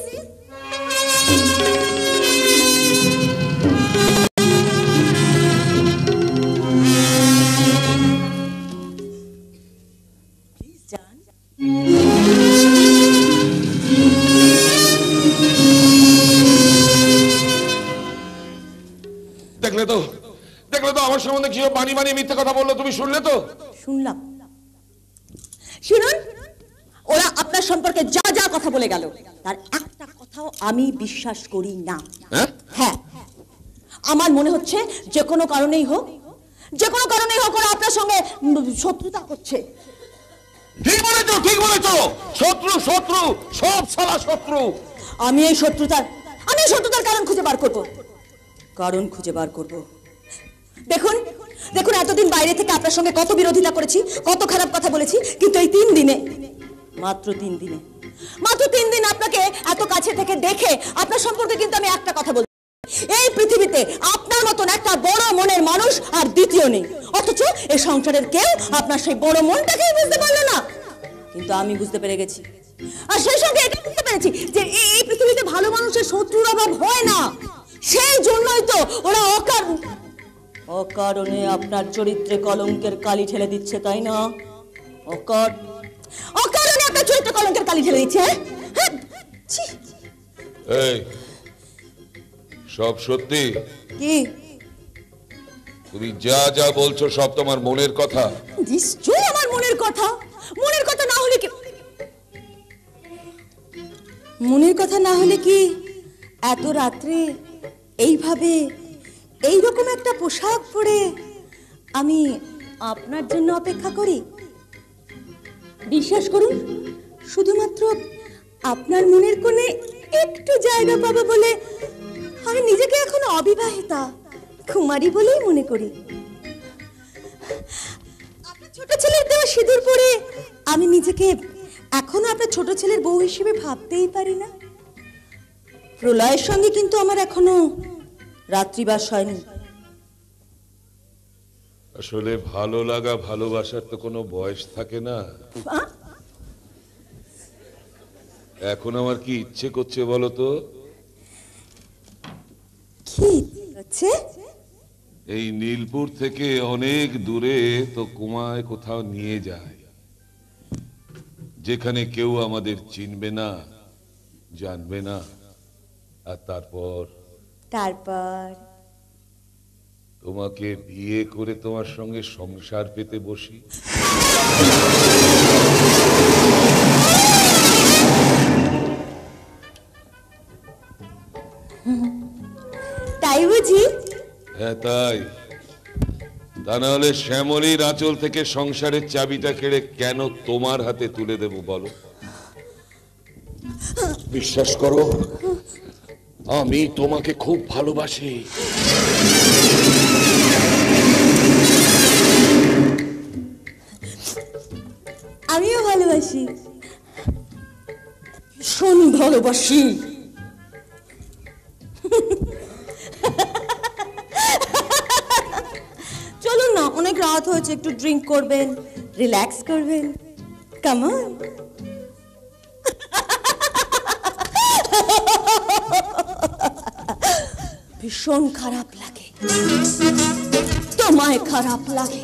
দেখলে তো, দেখলে তো আমার সম্বন্ধে কি বানি বানি মিথ্যে কথা বললো, তুমি শুনলে তো? শুনলাম। শুনুন, ওরা আপনার সম্পর্কে যা যা কথা বলে গেল তার একটা কথাও আমি বিশ্বাস করি না। হ্যাঁ, আমার মনে হচ্ছে যে কোনো কারণেই হোক, যে কোনো কারণেই হোক ওরা আপনার সঙ্গে শত্রুতা করছে। ঠিক বলেছো, ঠিক বলেছো। শত্রু, শত্রু, সব সালা শত্রু। আমি এই শত্রুতার আমি এই শত্রুতার কারণ খুঁজে বার করব, কারণ খুঁজে বার করব। দেখুন, দেখুন এতদিন বাইরে থেকে আপনার সঙ্গে কত বিরোধিতা করেছি, কত খারাপ কথা বলেছি, কিন্তু এই তিন দিনে, মাত্র তিন দিনে, মাত্র তিন দিন আপনাকে এত কাছে থেকে দেখে আপনার সম্পর্কে কিন্তু আমি একটা কথা বলছি, এই পৃথিবীতে আপনার মতন একটা বড় মনের মানুষ আর দ্বিতীয় নেই। অথচ এই সংসারের কেউ আপনার সেই বড় মনটাকেই বুঝতে পারলো না, কিন্তু আমি বুঝতে পেরে গেছি। আর সেই সঙ্গে এটা বুঝতে পেরেছি যে এই পৃথিবীতে ভালো মানুষের শত্রুর অভাব হয় না। সেই জন্যই তো ওরা অকার অকারণে আপনার চরিত্রে কলঙ্কের কালি ঢেলে দিচ্ছে, তাই না? অকার অকারণে আপনার চরিত্রে কলঙ্কের কালি ঢেলে দিচ্ছে। হ্যাঁ, এই সব সত্যি? কি তুমি যা যা বলছো সব তোমার মনের কথা? নিশ্চয়ই আমার মনের কথা। মনের কথা না হলে কি মনের কথা না হলে কি এত রাত্রে এইভাবে এইরকম একটা পোশাক পরে আমি আপনার জন্য অপেক্ষা করি? বিশ্বাস করুন, শুধুমাত্র আপনার মনের কোণে একটু জায়গা পাবো বলে আমি নিজেকে এখনো অবিবাহিতা কুমারী বলেই মনে করি। আপনার ছোট ছেলের দেওয়া সিঁদুর পরে আমি নিজেকে এখনো আপনার ছোট ছেলের বউ হিসেবে ভাবতেই পারি না। প্রলয়ের সঙ্গে কিন্তু আমার এখনো রাত্রিবাস হয়নি। আসলে ভালো লাগা ভালোবাসার তো কোনো বয়স থাকে না। এখন আমার কি ইচ্ছে করছে বলো তো? কি হচ্ছে? এই নীলপুর থেকে অনেক দূরে তো কুমায় কোথাও নিয়ে যায়, যেখানে কেউ আমাদের চিনবে না, জানবে না, আর তারপর তারপর তোমাকে বিয়ে করে তোমার সঙ্গে সংসার পেতে বসি। হ্যাঁ তাই, তা নাহলে শ্যামলীর আঁচল থেকে সংসারের চাবিটা কেড়ে কেন তোমার হাতে তুলে দেব বলো? বিশ্বাস করো, আমি তোমাকে খুব ভালোবাসি। আমিও ভালোবাসি, ভীষণ ভালোবাসি। চলুন না, অনেক রাত হয়েছে, একটু ড্রিঙ্ক করবেন, রিল্যাক্স করবেন। Come on. ভীষণ খারাপ লাগে, তোমায় খারাপ লাগে,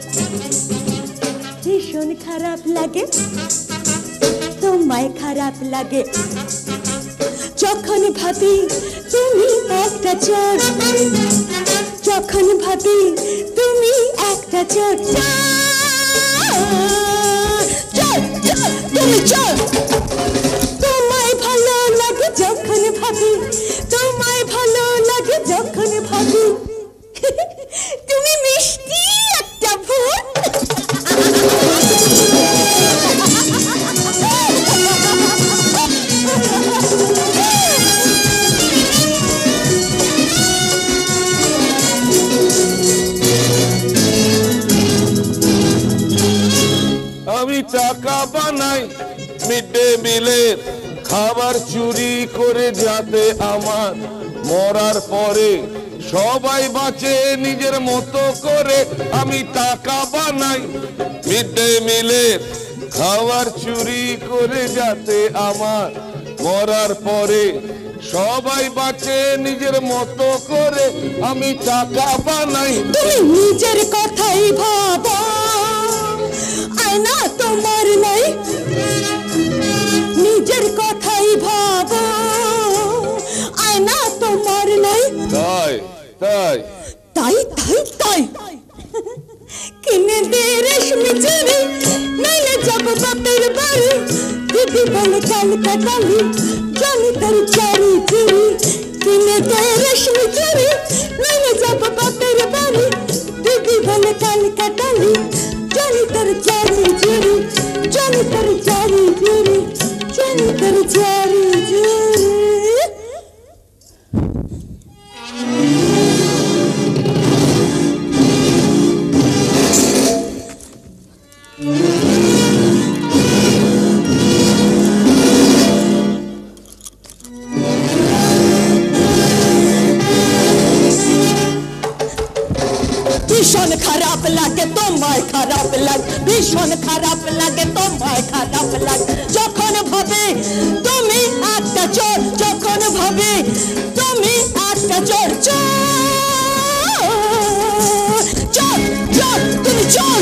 ভীষণ খারাপ লাগে, তোমায় খারাপ লাগে। যখন ভাবি তুমি একটা চোর, যখন ভাবি তুমি একটা চোর, চোর চোর তুমি চোর। তোমায় ভালো লাগে যখন ভাবি, তোমায় ভালো লাগে যখন ভাবি, তুমি মিষ্টি একটা ভূত। আমি টাকা বানাই মিড ডে মিলের খাবার চুরি করে, যাতে আমার মরার পরে সবাই বাঁচে নিজের মতো করে। আমি টাকা বানাই মিড ডে মিলের খাবার চুরি করে, যাতে আমার মরার পরে সবাই বাঁচে নিজের মতো করে। আমি টাকা বানাই। তুমি নিজের কথাই ভাবো, আয়না তোমার নাই, নিজের কথাই ভাবো, আয়না তোমার নাই। তাই তাই তাই তাই তাই কিনে দে রেশমি চুড়ি, নাইলে যাব বাপের বাড়ি। দিদি বলে কাল কাটালি, জানি তোর চারি চুরি। কিনে দে রেশমি চুড়ি, নাইলে যাব বাপের বাড়ি। দিদি বলে কাল কাটালি, জানি তোর চারি চুরি, জানি তোর চারি চুরি, জানি তোর চারি চুরি। ভীষণ খারাপ লাগে তোমায় খারাপ লাগে, ভীষণ খারাপ লাগে তোমায় খারাপ লাগে। যখন ভাবে তুমি একটা চোর, যখন ভাবে তুমি একটা চোর, চোর চোর চোর তুমি চোর।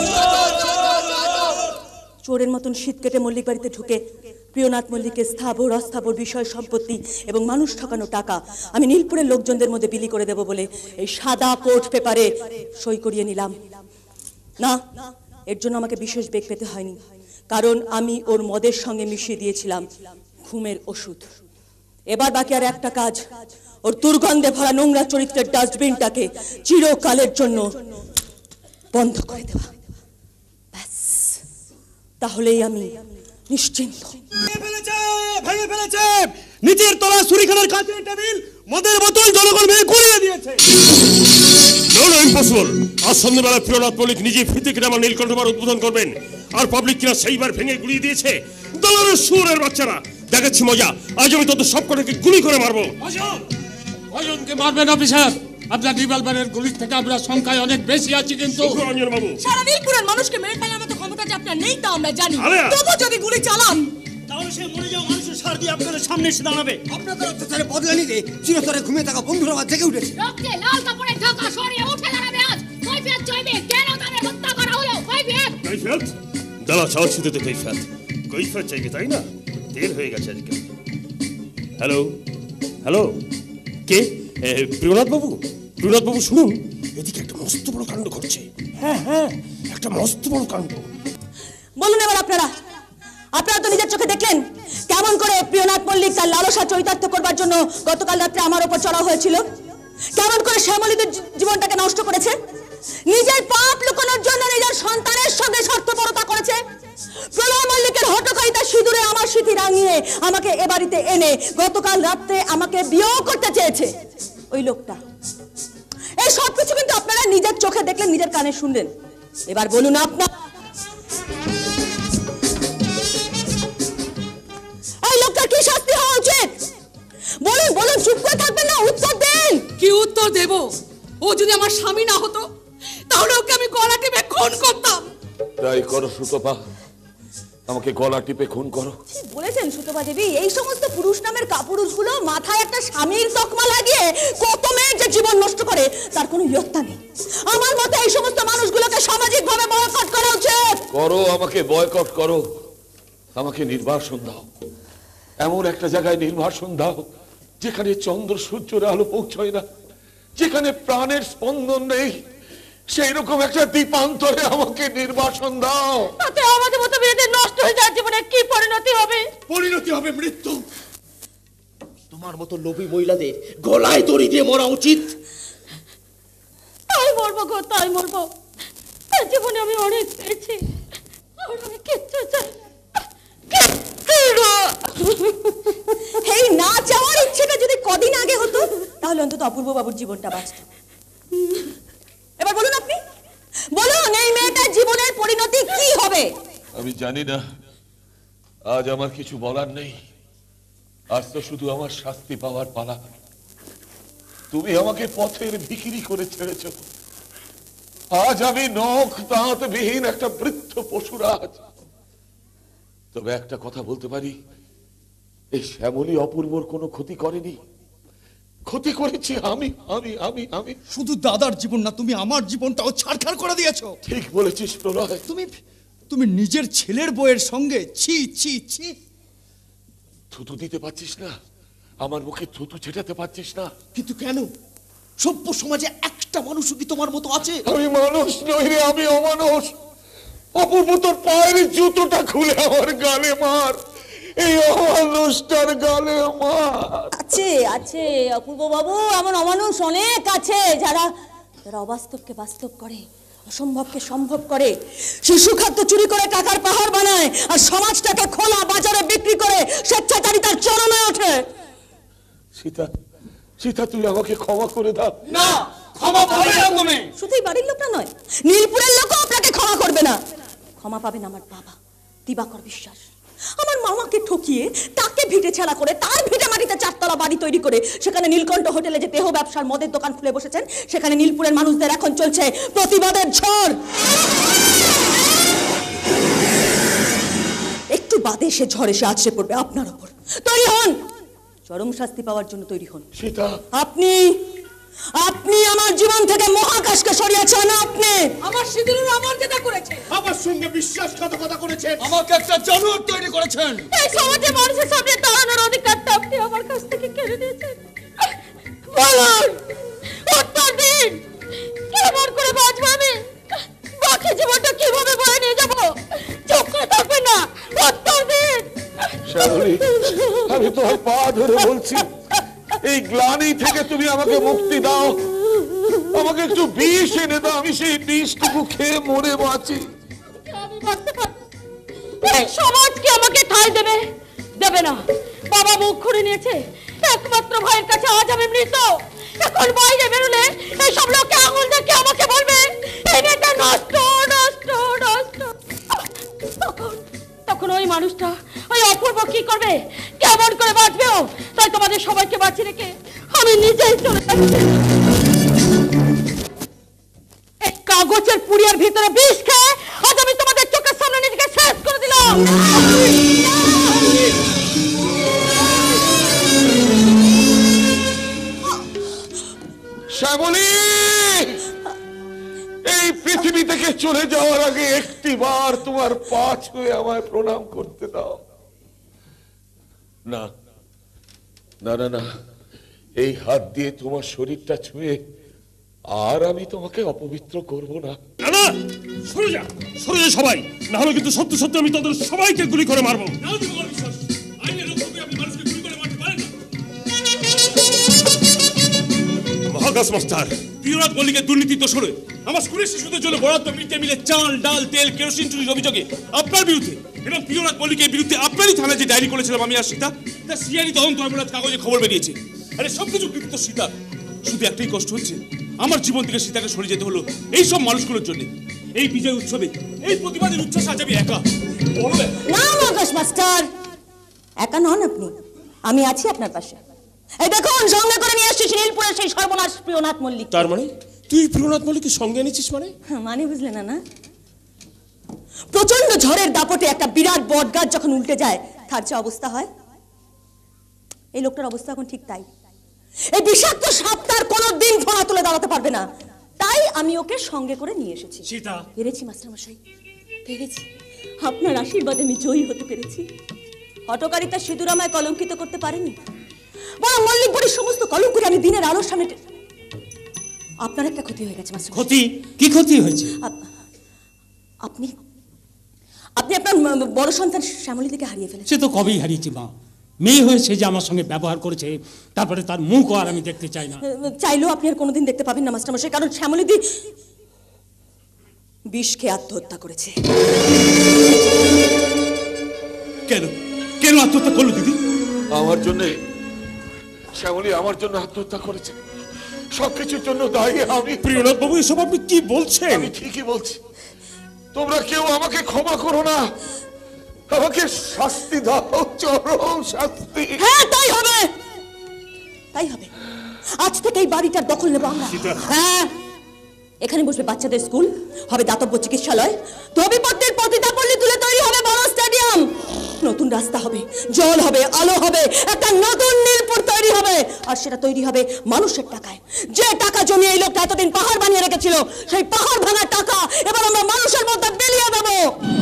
চোরের মতন শীত কেটে মল্লিক বাড়িতে ঢুকে প্রিয়নাথ মল্লিকের স্থাবর অস্থাবর বিষয় সম্পত্তি এবং মানুষ ঠকানো টাকা আমি নীলপুরের লোকজনদের মধ্যে বিলি করে দেব বলে এই সাদা কোর্ট পেপারে সই করিয়ে নিলাম। না, এর জন্য আমাকে বিশেষ বেগ পেতে হয়নি, কারণ আমি ওর মদের সঙ্গে মিশিয়ে দিয়েছিলাম ঘুমের ওষুধ। এবার বাকি আর একটা কাজ, ওর দুর্গন্ধে ভরা নোংরা চরিত্রের ডাস্টবিনটাকে চিরকালের জন্য বন্ধ করে দেওয়া। ব্যাস, তাহলেই আমি নিশ্চিন্ত। ভেঙে ফেলেছে নিচের তলা ছুরিখানার কাছে টেবিল, মদের বোতল জনগণ ভেঙে কুড়িয়ে দিয়েছে। No no impossible. আজ সন্ধ্যাবেলা প্রিয়নাথ মল্লিক নিজে ফিতে কিনে আমার নীলকণ্ঠবার উদ্বোধন করবেন, আর পাবলিক কিনা সেইবার ভেঙে গুলিয়ে দিয়েছে। দলের সুরের বাচ্চারা, দেখাচ্ছি মজা। আজ আমি তোদের সব কটাকে গুলি করে মারবো। কয়জনকে মারবেন অফিসার? আপনার রিভলভারের গুলির থেকে আমরা সংখ্যায় অনেক বেশি আছি, কিন্তু রঞ্জন বাবু, সারা নীলপুরের মানুষকে মেরে ফেলার মতো ক্ষমতা যে আপনার নেই তা আমরা জানি। আলেয়া। তবু যদি গুলি চালান তাহলে সে মরে যাওয়া মানুষের সার দিয়ে আপনাদের সামনে এসে দাঁড়াবে। আপনাদের অত্যাচারে বদলা নিতে চিরতরে ঘুমিয়ে থাকা বন্ধুরা আবার জেগে উঠেছে। রক্তে লাল কাপড়ে ঢাকা সরিয়ে উঠে দাঁড়াবে আজ। কৈফিয়ত চাইবে কেন তাদের হত্যা করা হলো। কৈফিয়ত কৈফিয়ত দাঁড়া, চাওয়ার শুধু তো কৈফিয়ত কৈফিয়ত চাইবে, তাই না? দের হয়ে গেছে আজকে। হ্যালো হ্যালো, কে? প্রিয়নাথ বাবু, প্রিয়নাথ বাবু শুনুন, এদিকে একটা মস্ত বড় কাণ্ড ঘটছে। হ্যাঁ হ্যাঁ, একটা মস্ত বড় কাণ্ড। বলুন এবার আপনারা, আপনারা তো নিজের চোখে দেখলেন কেমন করে প্রিয়নাথ মল্লিক তার লালসা চরিতার্থ করবার জন্য গতকাল রাত্রে আমার উপর চড়াও হয়েছিল। কেমন করে শ্যামলীদের জী- জীবনটাকে নষ্ট করেছে, নিজের পাপ লুকানোর জন্য নিজের সন্তানের সঙ্গে স্বার্থপরতা করেছে। প্রলয় মল্লিকের হটকারিতা সিঁদুরে আমার স্মৃতি রাঙিয়ে আমাকে এ বাড়িতে এনে গতকাল রাত্রে আমাকে বিয়েও করতে চেয়েছে ওই লোকটা। এই সবকিছু কিন্তু আপনারা নিজের চোখে দেখলেন, নিজের কানে শুনলেন। এবার বলুন আপনার এই লোকটার কি শাস্তি হওয়া উচিত? বলুন বলুন, চুপ করে থাকবেন না, উত্তর দিন। কি উত্তর দেব? ও যদি আমার স্বামী না হতো তাহলে ওকে আমি গলা টিপে খুন করতাম। তাই করো সুতপা, আমাকে গলা টিপে খুন করো। বলেছেন সুতপা দেবী, এই সমস্ত পুরুষ নামের কাপুরুষগুলো মাথায় একটা স্বামীর তকমা লাগিয়ে কত মেয়ের যে জীবন নষ্ট করে তার কোনো ইয়ত্তা নেই। আমার মতে এই সমস্ত মানুষগুলোকে সামাজিকভাবে বয়কট করা উচিত। করো, আমাকে বয়কট করো, আমাকে নির্বাসন দাও, এমন একটা জায়গায় নির্বাসন দাও যেখানে চন্দ্র সূর্যের আলো পৌঁছয় না, যেখানে প্রাণের স্পন্দন নেই, সেই রকম একটা দ্বীপান্তরে আমাকে নির্বাসন দাও। তাতে আমাদের মতো মেয়েদের নষ্ট হয়ে যাওয়ার জীবনে কি পরিণতি হবে? পরিণতি হবে মৃত্যু। তোমার মতো লোভী মহিলাদের গলায় দড়ি দিয়ে মরা উচিত। তাই মরবো গো, তাই মরবো। এই জীবনে আমি অনেক পেয়েছি, আর আমি কিচ্ছু চাই না। এই না চাওয়ার ইচ্ছেটা যদি কদিন আগে হতো তাহলে অন্তত অপূর্ব বাবুর জীবনটা বাঁচত। এবার বলুন আপনি, বলুন এই মেয়েটার জীবনের পরিণতি কি হবে? আমি জানি না, আজ আমার কিছু বলার নেই। আজ তো শুধু আমার শাস্তি পাওয়ার পালা। তুমি আমাকে পথের ভিখিরি করে ছেড়েছ। আজ আমি নখ দাঁত বিহীন একটা বৃদ্ধ পশুরাজ। তবে একটা কথা বলতে পারি, এই শ্যামলী অপূর্বর কোনো ক্ষতি করেনি। ক্ষতি করেছি আমি আমি আমি আমি শুধু দাদার জীবন না, তুমি আমার জীবনটাও ছাড়খাড় করে দিয়েছো। ঠিক বলেছিস প্রলয়। তুমি তুমি নিজের ছেলের বউয়ের সঙ্গে ছি ছি ছি। থুতু দিতে পারছিস না, আমার মুখে থুতু ছেটাতে পারছিস না। কিন্তু কেন? সভ্য সমাজে একটা মানুষও কি তোমার মতো আছে? আমি মানুষ নই রে, আমি অমানুষ। অপূর্ব, তোর পায়ের জুতোটা খুলে আমার গালে মার, এই অমানুষটার গালে মার। আছে আছে অপূর্ব বাবু, এমন অমানুষ অনেক আছে যারা যারা অবাস্তবকে বাস্তব করে, অসম্ভবকে সম্ভব করে, শিশু খাদ্য চুরি করে টাকার পাহাড় বানায়, আর সমাজটাকে খোলা বাজারে বিক্রি করে স্বেচ্ছাচারিতার চরমে ওঠে। সীতা, সীতা তুই আমাকে ক্ষমা করে দাও। না, ক্ষমা পাবে না তুমি। শুধুই বাড়ির লোকটা নয়, নীলপুরের লোকও আপনাকে ক্ষমা করবে না। ক্ষমা পাবেন আমার বাবা দিবাকর বিশ্বাস। আমার মামাকে ঠকিয়ে তাকে ভিটে ছেলা করে তার ভিটে মাটিতে চারতলা বাড়ি তৈরি করে সেখানে নীলকণ্ঠ হোটেলে যে দেহ ব্যবসার মদের দোকান খুলে বসেছেন, সেখানে নীলপুরের মানুষদের এখন চলছে প্রতিবাদের ঝড়। একটু বাদে সে ঝড় এসে আছড়ে পড়বে আপনার ওপর। তৈরি হন, চরম শাস্তি পাওয়ার জন্য তৈরি হন। সীতা, আপনি আপনি আমার জীবন থেকে মহাকাশকে সরিয়েছেন। আপনি আমার সিঁদুর আমার যেটা করেছে, আমার সঙ্গে বিশ্বাসঘাতকতা করেছেন, আমাকে একটা জানোয়ার তৈরি করেছেন। এই সমাজে মানুষের সামনে দাঁড়ানোর অধিকারটা আপনি আমার কাছ থেকে কেড়ে নিয়েছেন। বলুন, উত্তর দিন, কেমন করে বাঁচবো আমি? বাকি জীবনটা কিভাবে বয়ে নিয়ে যাবো? চুপ করে থাকবেন না, উত্তর দিন। শ্যামলী, আমি তোমার পা ধরে বলছি, এই গ্লানি থেকে তুমি আমাকে মুক্তি দাও। আমাকে একটু বিষ এনে দাও, আমি সেই বিষটুকু খেয়ে মরে বাঁচি। আমি বাঁচতে পারবো? এই সমাজ কি আমাকে ঠাঁই দেবে? দেবে না। বাবা মুখ খুঁড়ে নিয়েছে, একমাত্র ভাইয়ের কাছে আজ আমি মৃত। এখন বাইরে বেরোলে এই সব লোকে আঙুল দেখে আমাকে বলবে এই মেয়েটা নষ্ট নষ্ট নষ্ট। তখন তখন ওই মানুষটা, ওই অপূর্ব কি করবে, কেমন করে বাঁচবেও? তাই তোমাদের সবাইকে বাঁচিয়ে রেখে আমি নিজেই চলে যাচ্ছি। এই কাগজের পুড়িয়ার ভিতরে বিষ খেয়ে আজ আমি তোমাদের চোখের সামনে নিজেকে শেষ করে দিলাম। শ্যামলী, এই পৃথিবী থেকে চলে যাওয়ার আগে একটি বার তোমার পা ছুঁয়ে আমায় প্রণাম করতে দাও। না না না না, এই হাত দিয়ে তোমার শরীরটা ছুঁয়ে আর আমি তোমাকে অপবিত্র করব না। না না, সরে যা, সরে যা সবাই, না হলে কিন্তু সত্যি সত্যি আমি তাদের সবাইকে গুলি করে মারবো। মহাকাশ মাস্টার প্রিয়নাথ মল্লিকের দুর্নীতি দোষরে আমার স্কুলের শিশুদের জন্য বরাদ্দ মিড ডে মিলে চাল ডাল তেল কেরোসিন চুরির অভিযোগে আপনার বিরুদ্ধে এবং প্রিয়নাথ মল্লিকের বিরুদ্ধে আপনারই থানায় যে ডায়েরি করেছিলাম আমি আর সীতা তা সিআইডি তদন্ত অপরাধ কাগজে খবর বেরিয়েছে। আরে সবকিছু কৃতিত্ব সীতা, শুধু একটাই কষ্ট হচ্ছে আমার জীবন থেকে সীতাকে সরে যেতে হলো এই সব মানুষগুলোর জন্য। এই বিজয় উৎসবে এই প্রতিবাদের উচ্ছ্বাস আজ আমি একা। না মহাকাশ মাস্টার, একা নন আপনি, আমি আছি আপনার পাশে। এই দেখুন সঙ্গে করে নিয়ে এসেছি নীলপুরের সেই সর্বনাশ প্রিয়নাথ মল্লিক। তার মানে তুই প্রিয়নাথ মল্লিককে সঙ্গে এনেছিস? মানে মানে বুঝলে না না প্রচন্ড ঝড়ের দাপটে একটা বিরাট বটগাছ যখন উল্টে যায় তার যে অবস্থা হয়, এই লোকটার অবস্থা এখন ঠিক তাই। এই বিষাক্ত সাপটার কোনো দিন ফোনা তুলে দাঁড়াতে পারবে না, তাই আমি ওকে সঙ্গে করে নিয়ে এসেছি। সীতা, পেরেছি মাস্টারমশাই, পেরেছি। আপনার আশীর্বাদে আমি জয়ী হতে পেরেছি। হটকারিতা সিঁদুর আমায় কলঙ্কিত করতে পারেনি, বরং মল্লিকপুরের সমস্ত কলঙ্ককে আমি দিনের আলোর সামনে। আপনার একটা ক্ষতি হয়ে গেছে মাস্টার। ক্ষতি? কি ক্ষতি হয়েছে? আপনি আপনি আপনার বড় সন্তান শ্যামলীদিকে হারিয়ে ফেলেছেন। সে তো কবেই হারিয়েছি মা। মেয়ে হয়েছে যে আমার সঙ্গে ব্যবহার করেছে, তারপরে তার মুখ আর আমি দেখতে চাই না। চাইলেও আপনি আর কোনোদিন দেখতে পাবেন না মাস্টারমশাই, কারণ শ্যামলীদি বিষ খেয়ে আত্মহত্যা করেছে। কেন কেন আত্মহত্যা করলো দিদি? আমার জন্য শ্যামলী আমার জন্য আত্মহত্যা করেছে। সবকিছুর জন্য দায়ী আমি। প্রিয়নাথ বাবু, এসব আপনি কি বলছেন? আমি ঠিকই বলছি। তোমরা কেউ আমাকে ক্ষমা করো না, আমাকে শাস্তি দাও, চরম শাস্তি। হ্যাঁ তাই হবে, তাই হবে। আজ থেকে এই বাড়িটার দখল নেব আমরা। হ্যাঁ, এখানে বসবে বাচ্চাদের স্কুল, হবে দাতব্য চিকিৎসালয়, ধোবিপত্রের পতিতাপল্লী তুলে তৈরি হবে বড় স্টেডিয়াম, নতুন রাস্তা হবে, জল হবে, আলো হবে, একটা নতুন নীলপুর তৈরি হবে। আর সেটা তৈরি হবে মানুষের টাকায়। যে টাকা জমিয়ে এই লোকটা এতদিন পাহাড় বানিয়ে রেখেছিল, সেই পাহাড় ভাঙার টাকা এবার আমরা মানুষের মধ্যে বিলিয়ে দেবো।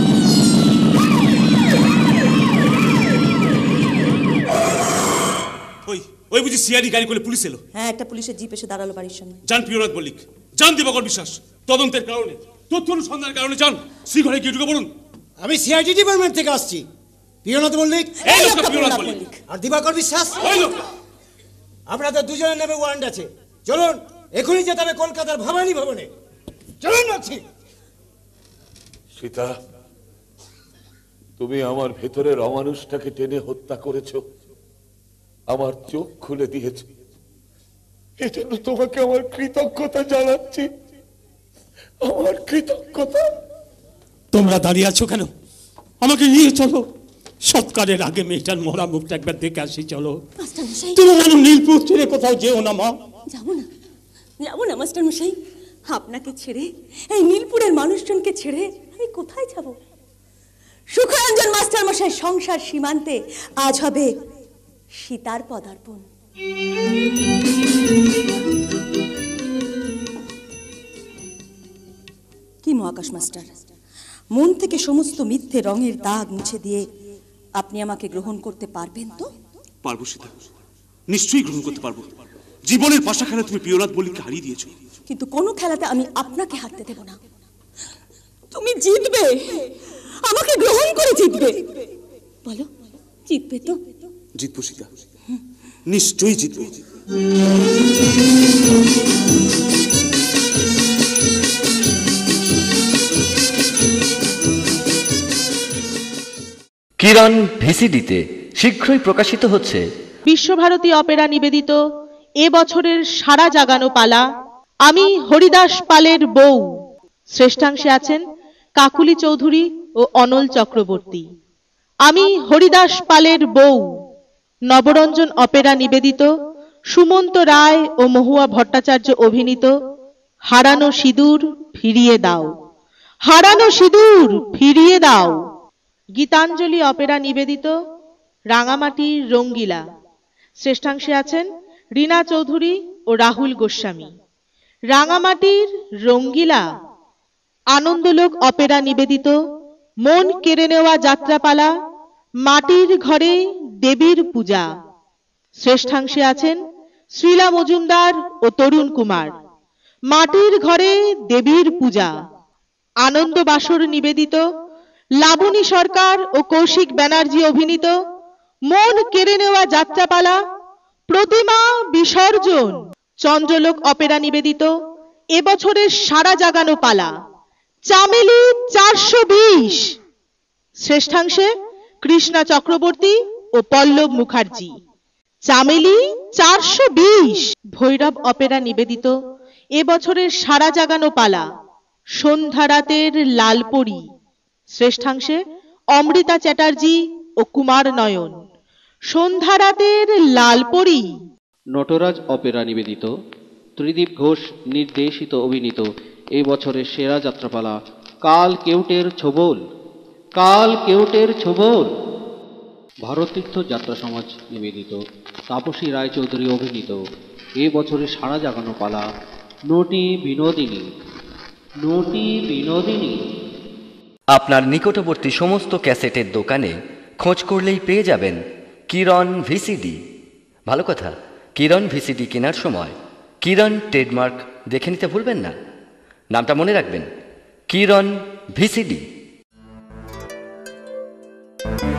ওই ওই বুঝি সিআইডি গাড়ি করে পুলিশ এলো? হ্যাঁ, একটা পুলিশের জিপ এসে দাঁড়ালো বাড়ির সামনে। জান প্রিয়নাথ মল্লিক, জান দিবাকর বিশ্বাস, তদন্তের কারণে, তথ্য অনুসন্ধানের কারণে যান শ্রীঘরে গিয়ে ঢুকে পড়ুন। আমি সিআইডি ডিপার্টমেন্ট থেকে আসছি। প্রিয়নাথ মল্লিক এই লোকটা প্রিয়নাথ মল্লিক আর দিবাকর বিশ্বাস ওই লোকটা। আপনাদের দুজনের নামে ওয়ারেন্ট আছে। চলুন, এখনই যেতে হবে কলকাতার ভবানী ভবনে। চলুন বলছি। সীতা, তুমি আমার ভেতরের অমানুষটাকে টেনে হত্যা করেছো, আমার চোখ খুলে দিয়েছো। এজন্য তোমাকে আমার কৃতজ্ঞতা জানাচ্ছি, আমার কৃতজ্ঞতা। তোমরা দাঁড়িয়ে আছো কেন? আমাকে নিয়ে চলো। সৎকারের আগে মেয়েটার মরা মুখটা একবার দেখে আসি। চলো। তুমি যেন নীলপুর ছেড়ে কোথাও যেও না মা। যাবো না, যাবো না মাস্টার মশাই। আপনাকে ছেড়ে, এই নীলপুরের মানুষজনকে ছেড়ে আমি কোথায় যাব? সুখরঞ্জন মাস্টার মশাই সংসার সীমান্তে আজ হবে সীতার পদার্পণ। কি মহাকাশ মাস্টার, মন থেকে সমস্ত মিথ্যে রঙের দাগ মুছে দিয়ে আপনি আমাকে গ্রহণ করতে পারবেন তো? পারবো সীতা, নিশ্চয়ই গ্রহণ করতে পারবো। জীবনের পাশা খেলা তুমি প্রিয়নাথ মল্লিককে হারিয়ে দিয়েছো, কিন্তু কোনো খেলাতে আমি আপনাকে হারতে দেব না। তুমি জিতবে, আমাকে গ্রহণ করে জিতবে। বলো, জিতবে তো? জিতবো সীতা, নিশ্চয়ই জিতবো। কিরণ ভিসিডিতে শীঘ্রই প্রকাশিত হচ্ছে বিশ্বভারতী অপেরা নিবেদিত এ বছরের সারা জাগানো পালা আমি হরিদাস পালের বউ। শ্রেষ্ঠাংশে আছেন কাকুলি চৌধুরী ও অনল চক্রবর্তী। আমি হরিদাস পালের বউ নবরঞ্জন অপেরা নিবেদিত সুমন্ত রায় ও মহুয়া ভট্টাচার্য অভিনীত হারানো সিঁদুর ফিরিয়ে দাও, হারানো সিঁদুর ফিরিয়ে দাও। গীতাঞ্জলি অপেরা নিবেদিত রাঙামাটির রঙ্গিলা। শ্রেষ্ঠাংশে আছেন রীনা চৌধুরী ও রাহুল গোস্বামী। রাঙামাটির রঙ্গিলা। আনন্দলোক অপেরা নিবেদিত মন কেড়ে নেওয়া যাত্রাপালা মাটির ঘরে দেবীর পূজা। শ্রেষ্ঠাংশে আছেন শ্রীলা মজুমদার ও তরুণ কুমার। মাটির ঘরে দেবীর পূজা। আনন্দ বাসর নিবেদিত লাবণী সরকার ও কৌশিক ব্যানার্জি অভিনীত মন কেড়ে নেওয়া যাত্রাপালা প্রতিমা বিসর্জন। চন্দ্রলোক অপেরা নিবেদিত এবছরের সারা জাগানো পালা চামেলি চারশো বিশ। শ্রেষ্ঠাংশে কৃষ্ণা চক্রবর্তী ও পল্লব মুখার্জি। চামেলি চারশো বিশ। ভৈরব অপেরা নিবেদিত এবছরের সারা জাগানো পালা সন্ধ্যারাতের লালপরি। শ্রেষ্ঠাংশে অমৃতা চ্যাটার্জি ও কুমার নয়ন। সন্ধ্যারাতের লালপরি। নটরাজ অপেরা নিবেদিত ত্রিদীপ ঘোষ নির্দেশিত অভিনীত এই বছরের সেরা যাত্রাপালা কাল কেউটের ছোবল। কাল কেউটের ছোবল। ভারতীর্থ যাত্রা সমাজ নিবেদিত তাপসী রায়চৌধুরী অভিনীত এ বছরের সারা জাগানো পালা নটি বিনোদিনী। নটি বিনোদিনী। আপনার নিকটবর্তী সমস্ত ক্যাসেটের দোকানে খোঁজ করলেই পেয়ে যাবেন কিরণ ভিসিডি। ভালো কথা, কিরণ ভিসিডি কেনার সময় কিরণ ট্রেডমার্ক দেখে নিতে ভুলবেন না। নামটা মনে রাখবেন, কিরণ ভিসিডি।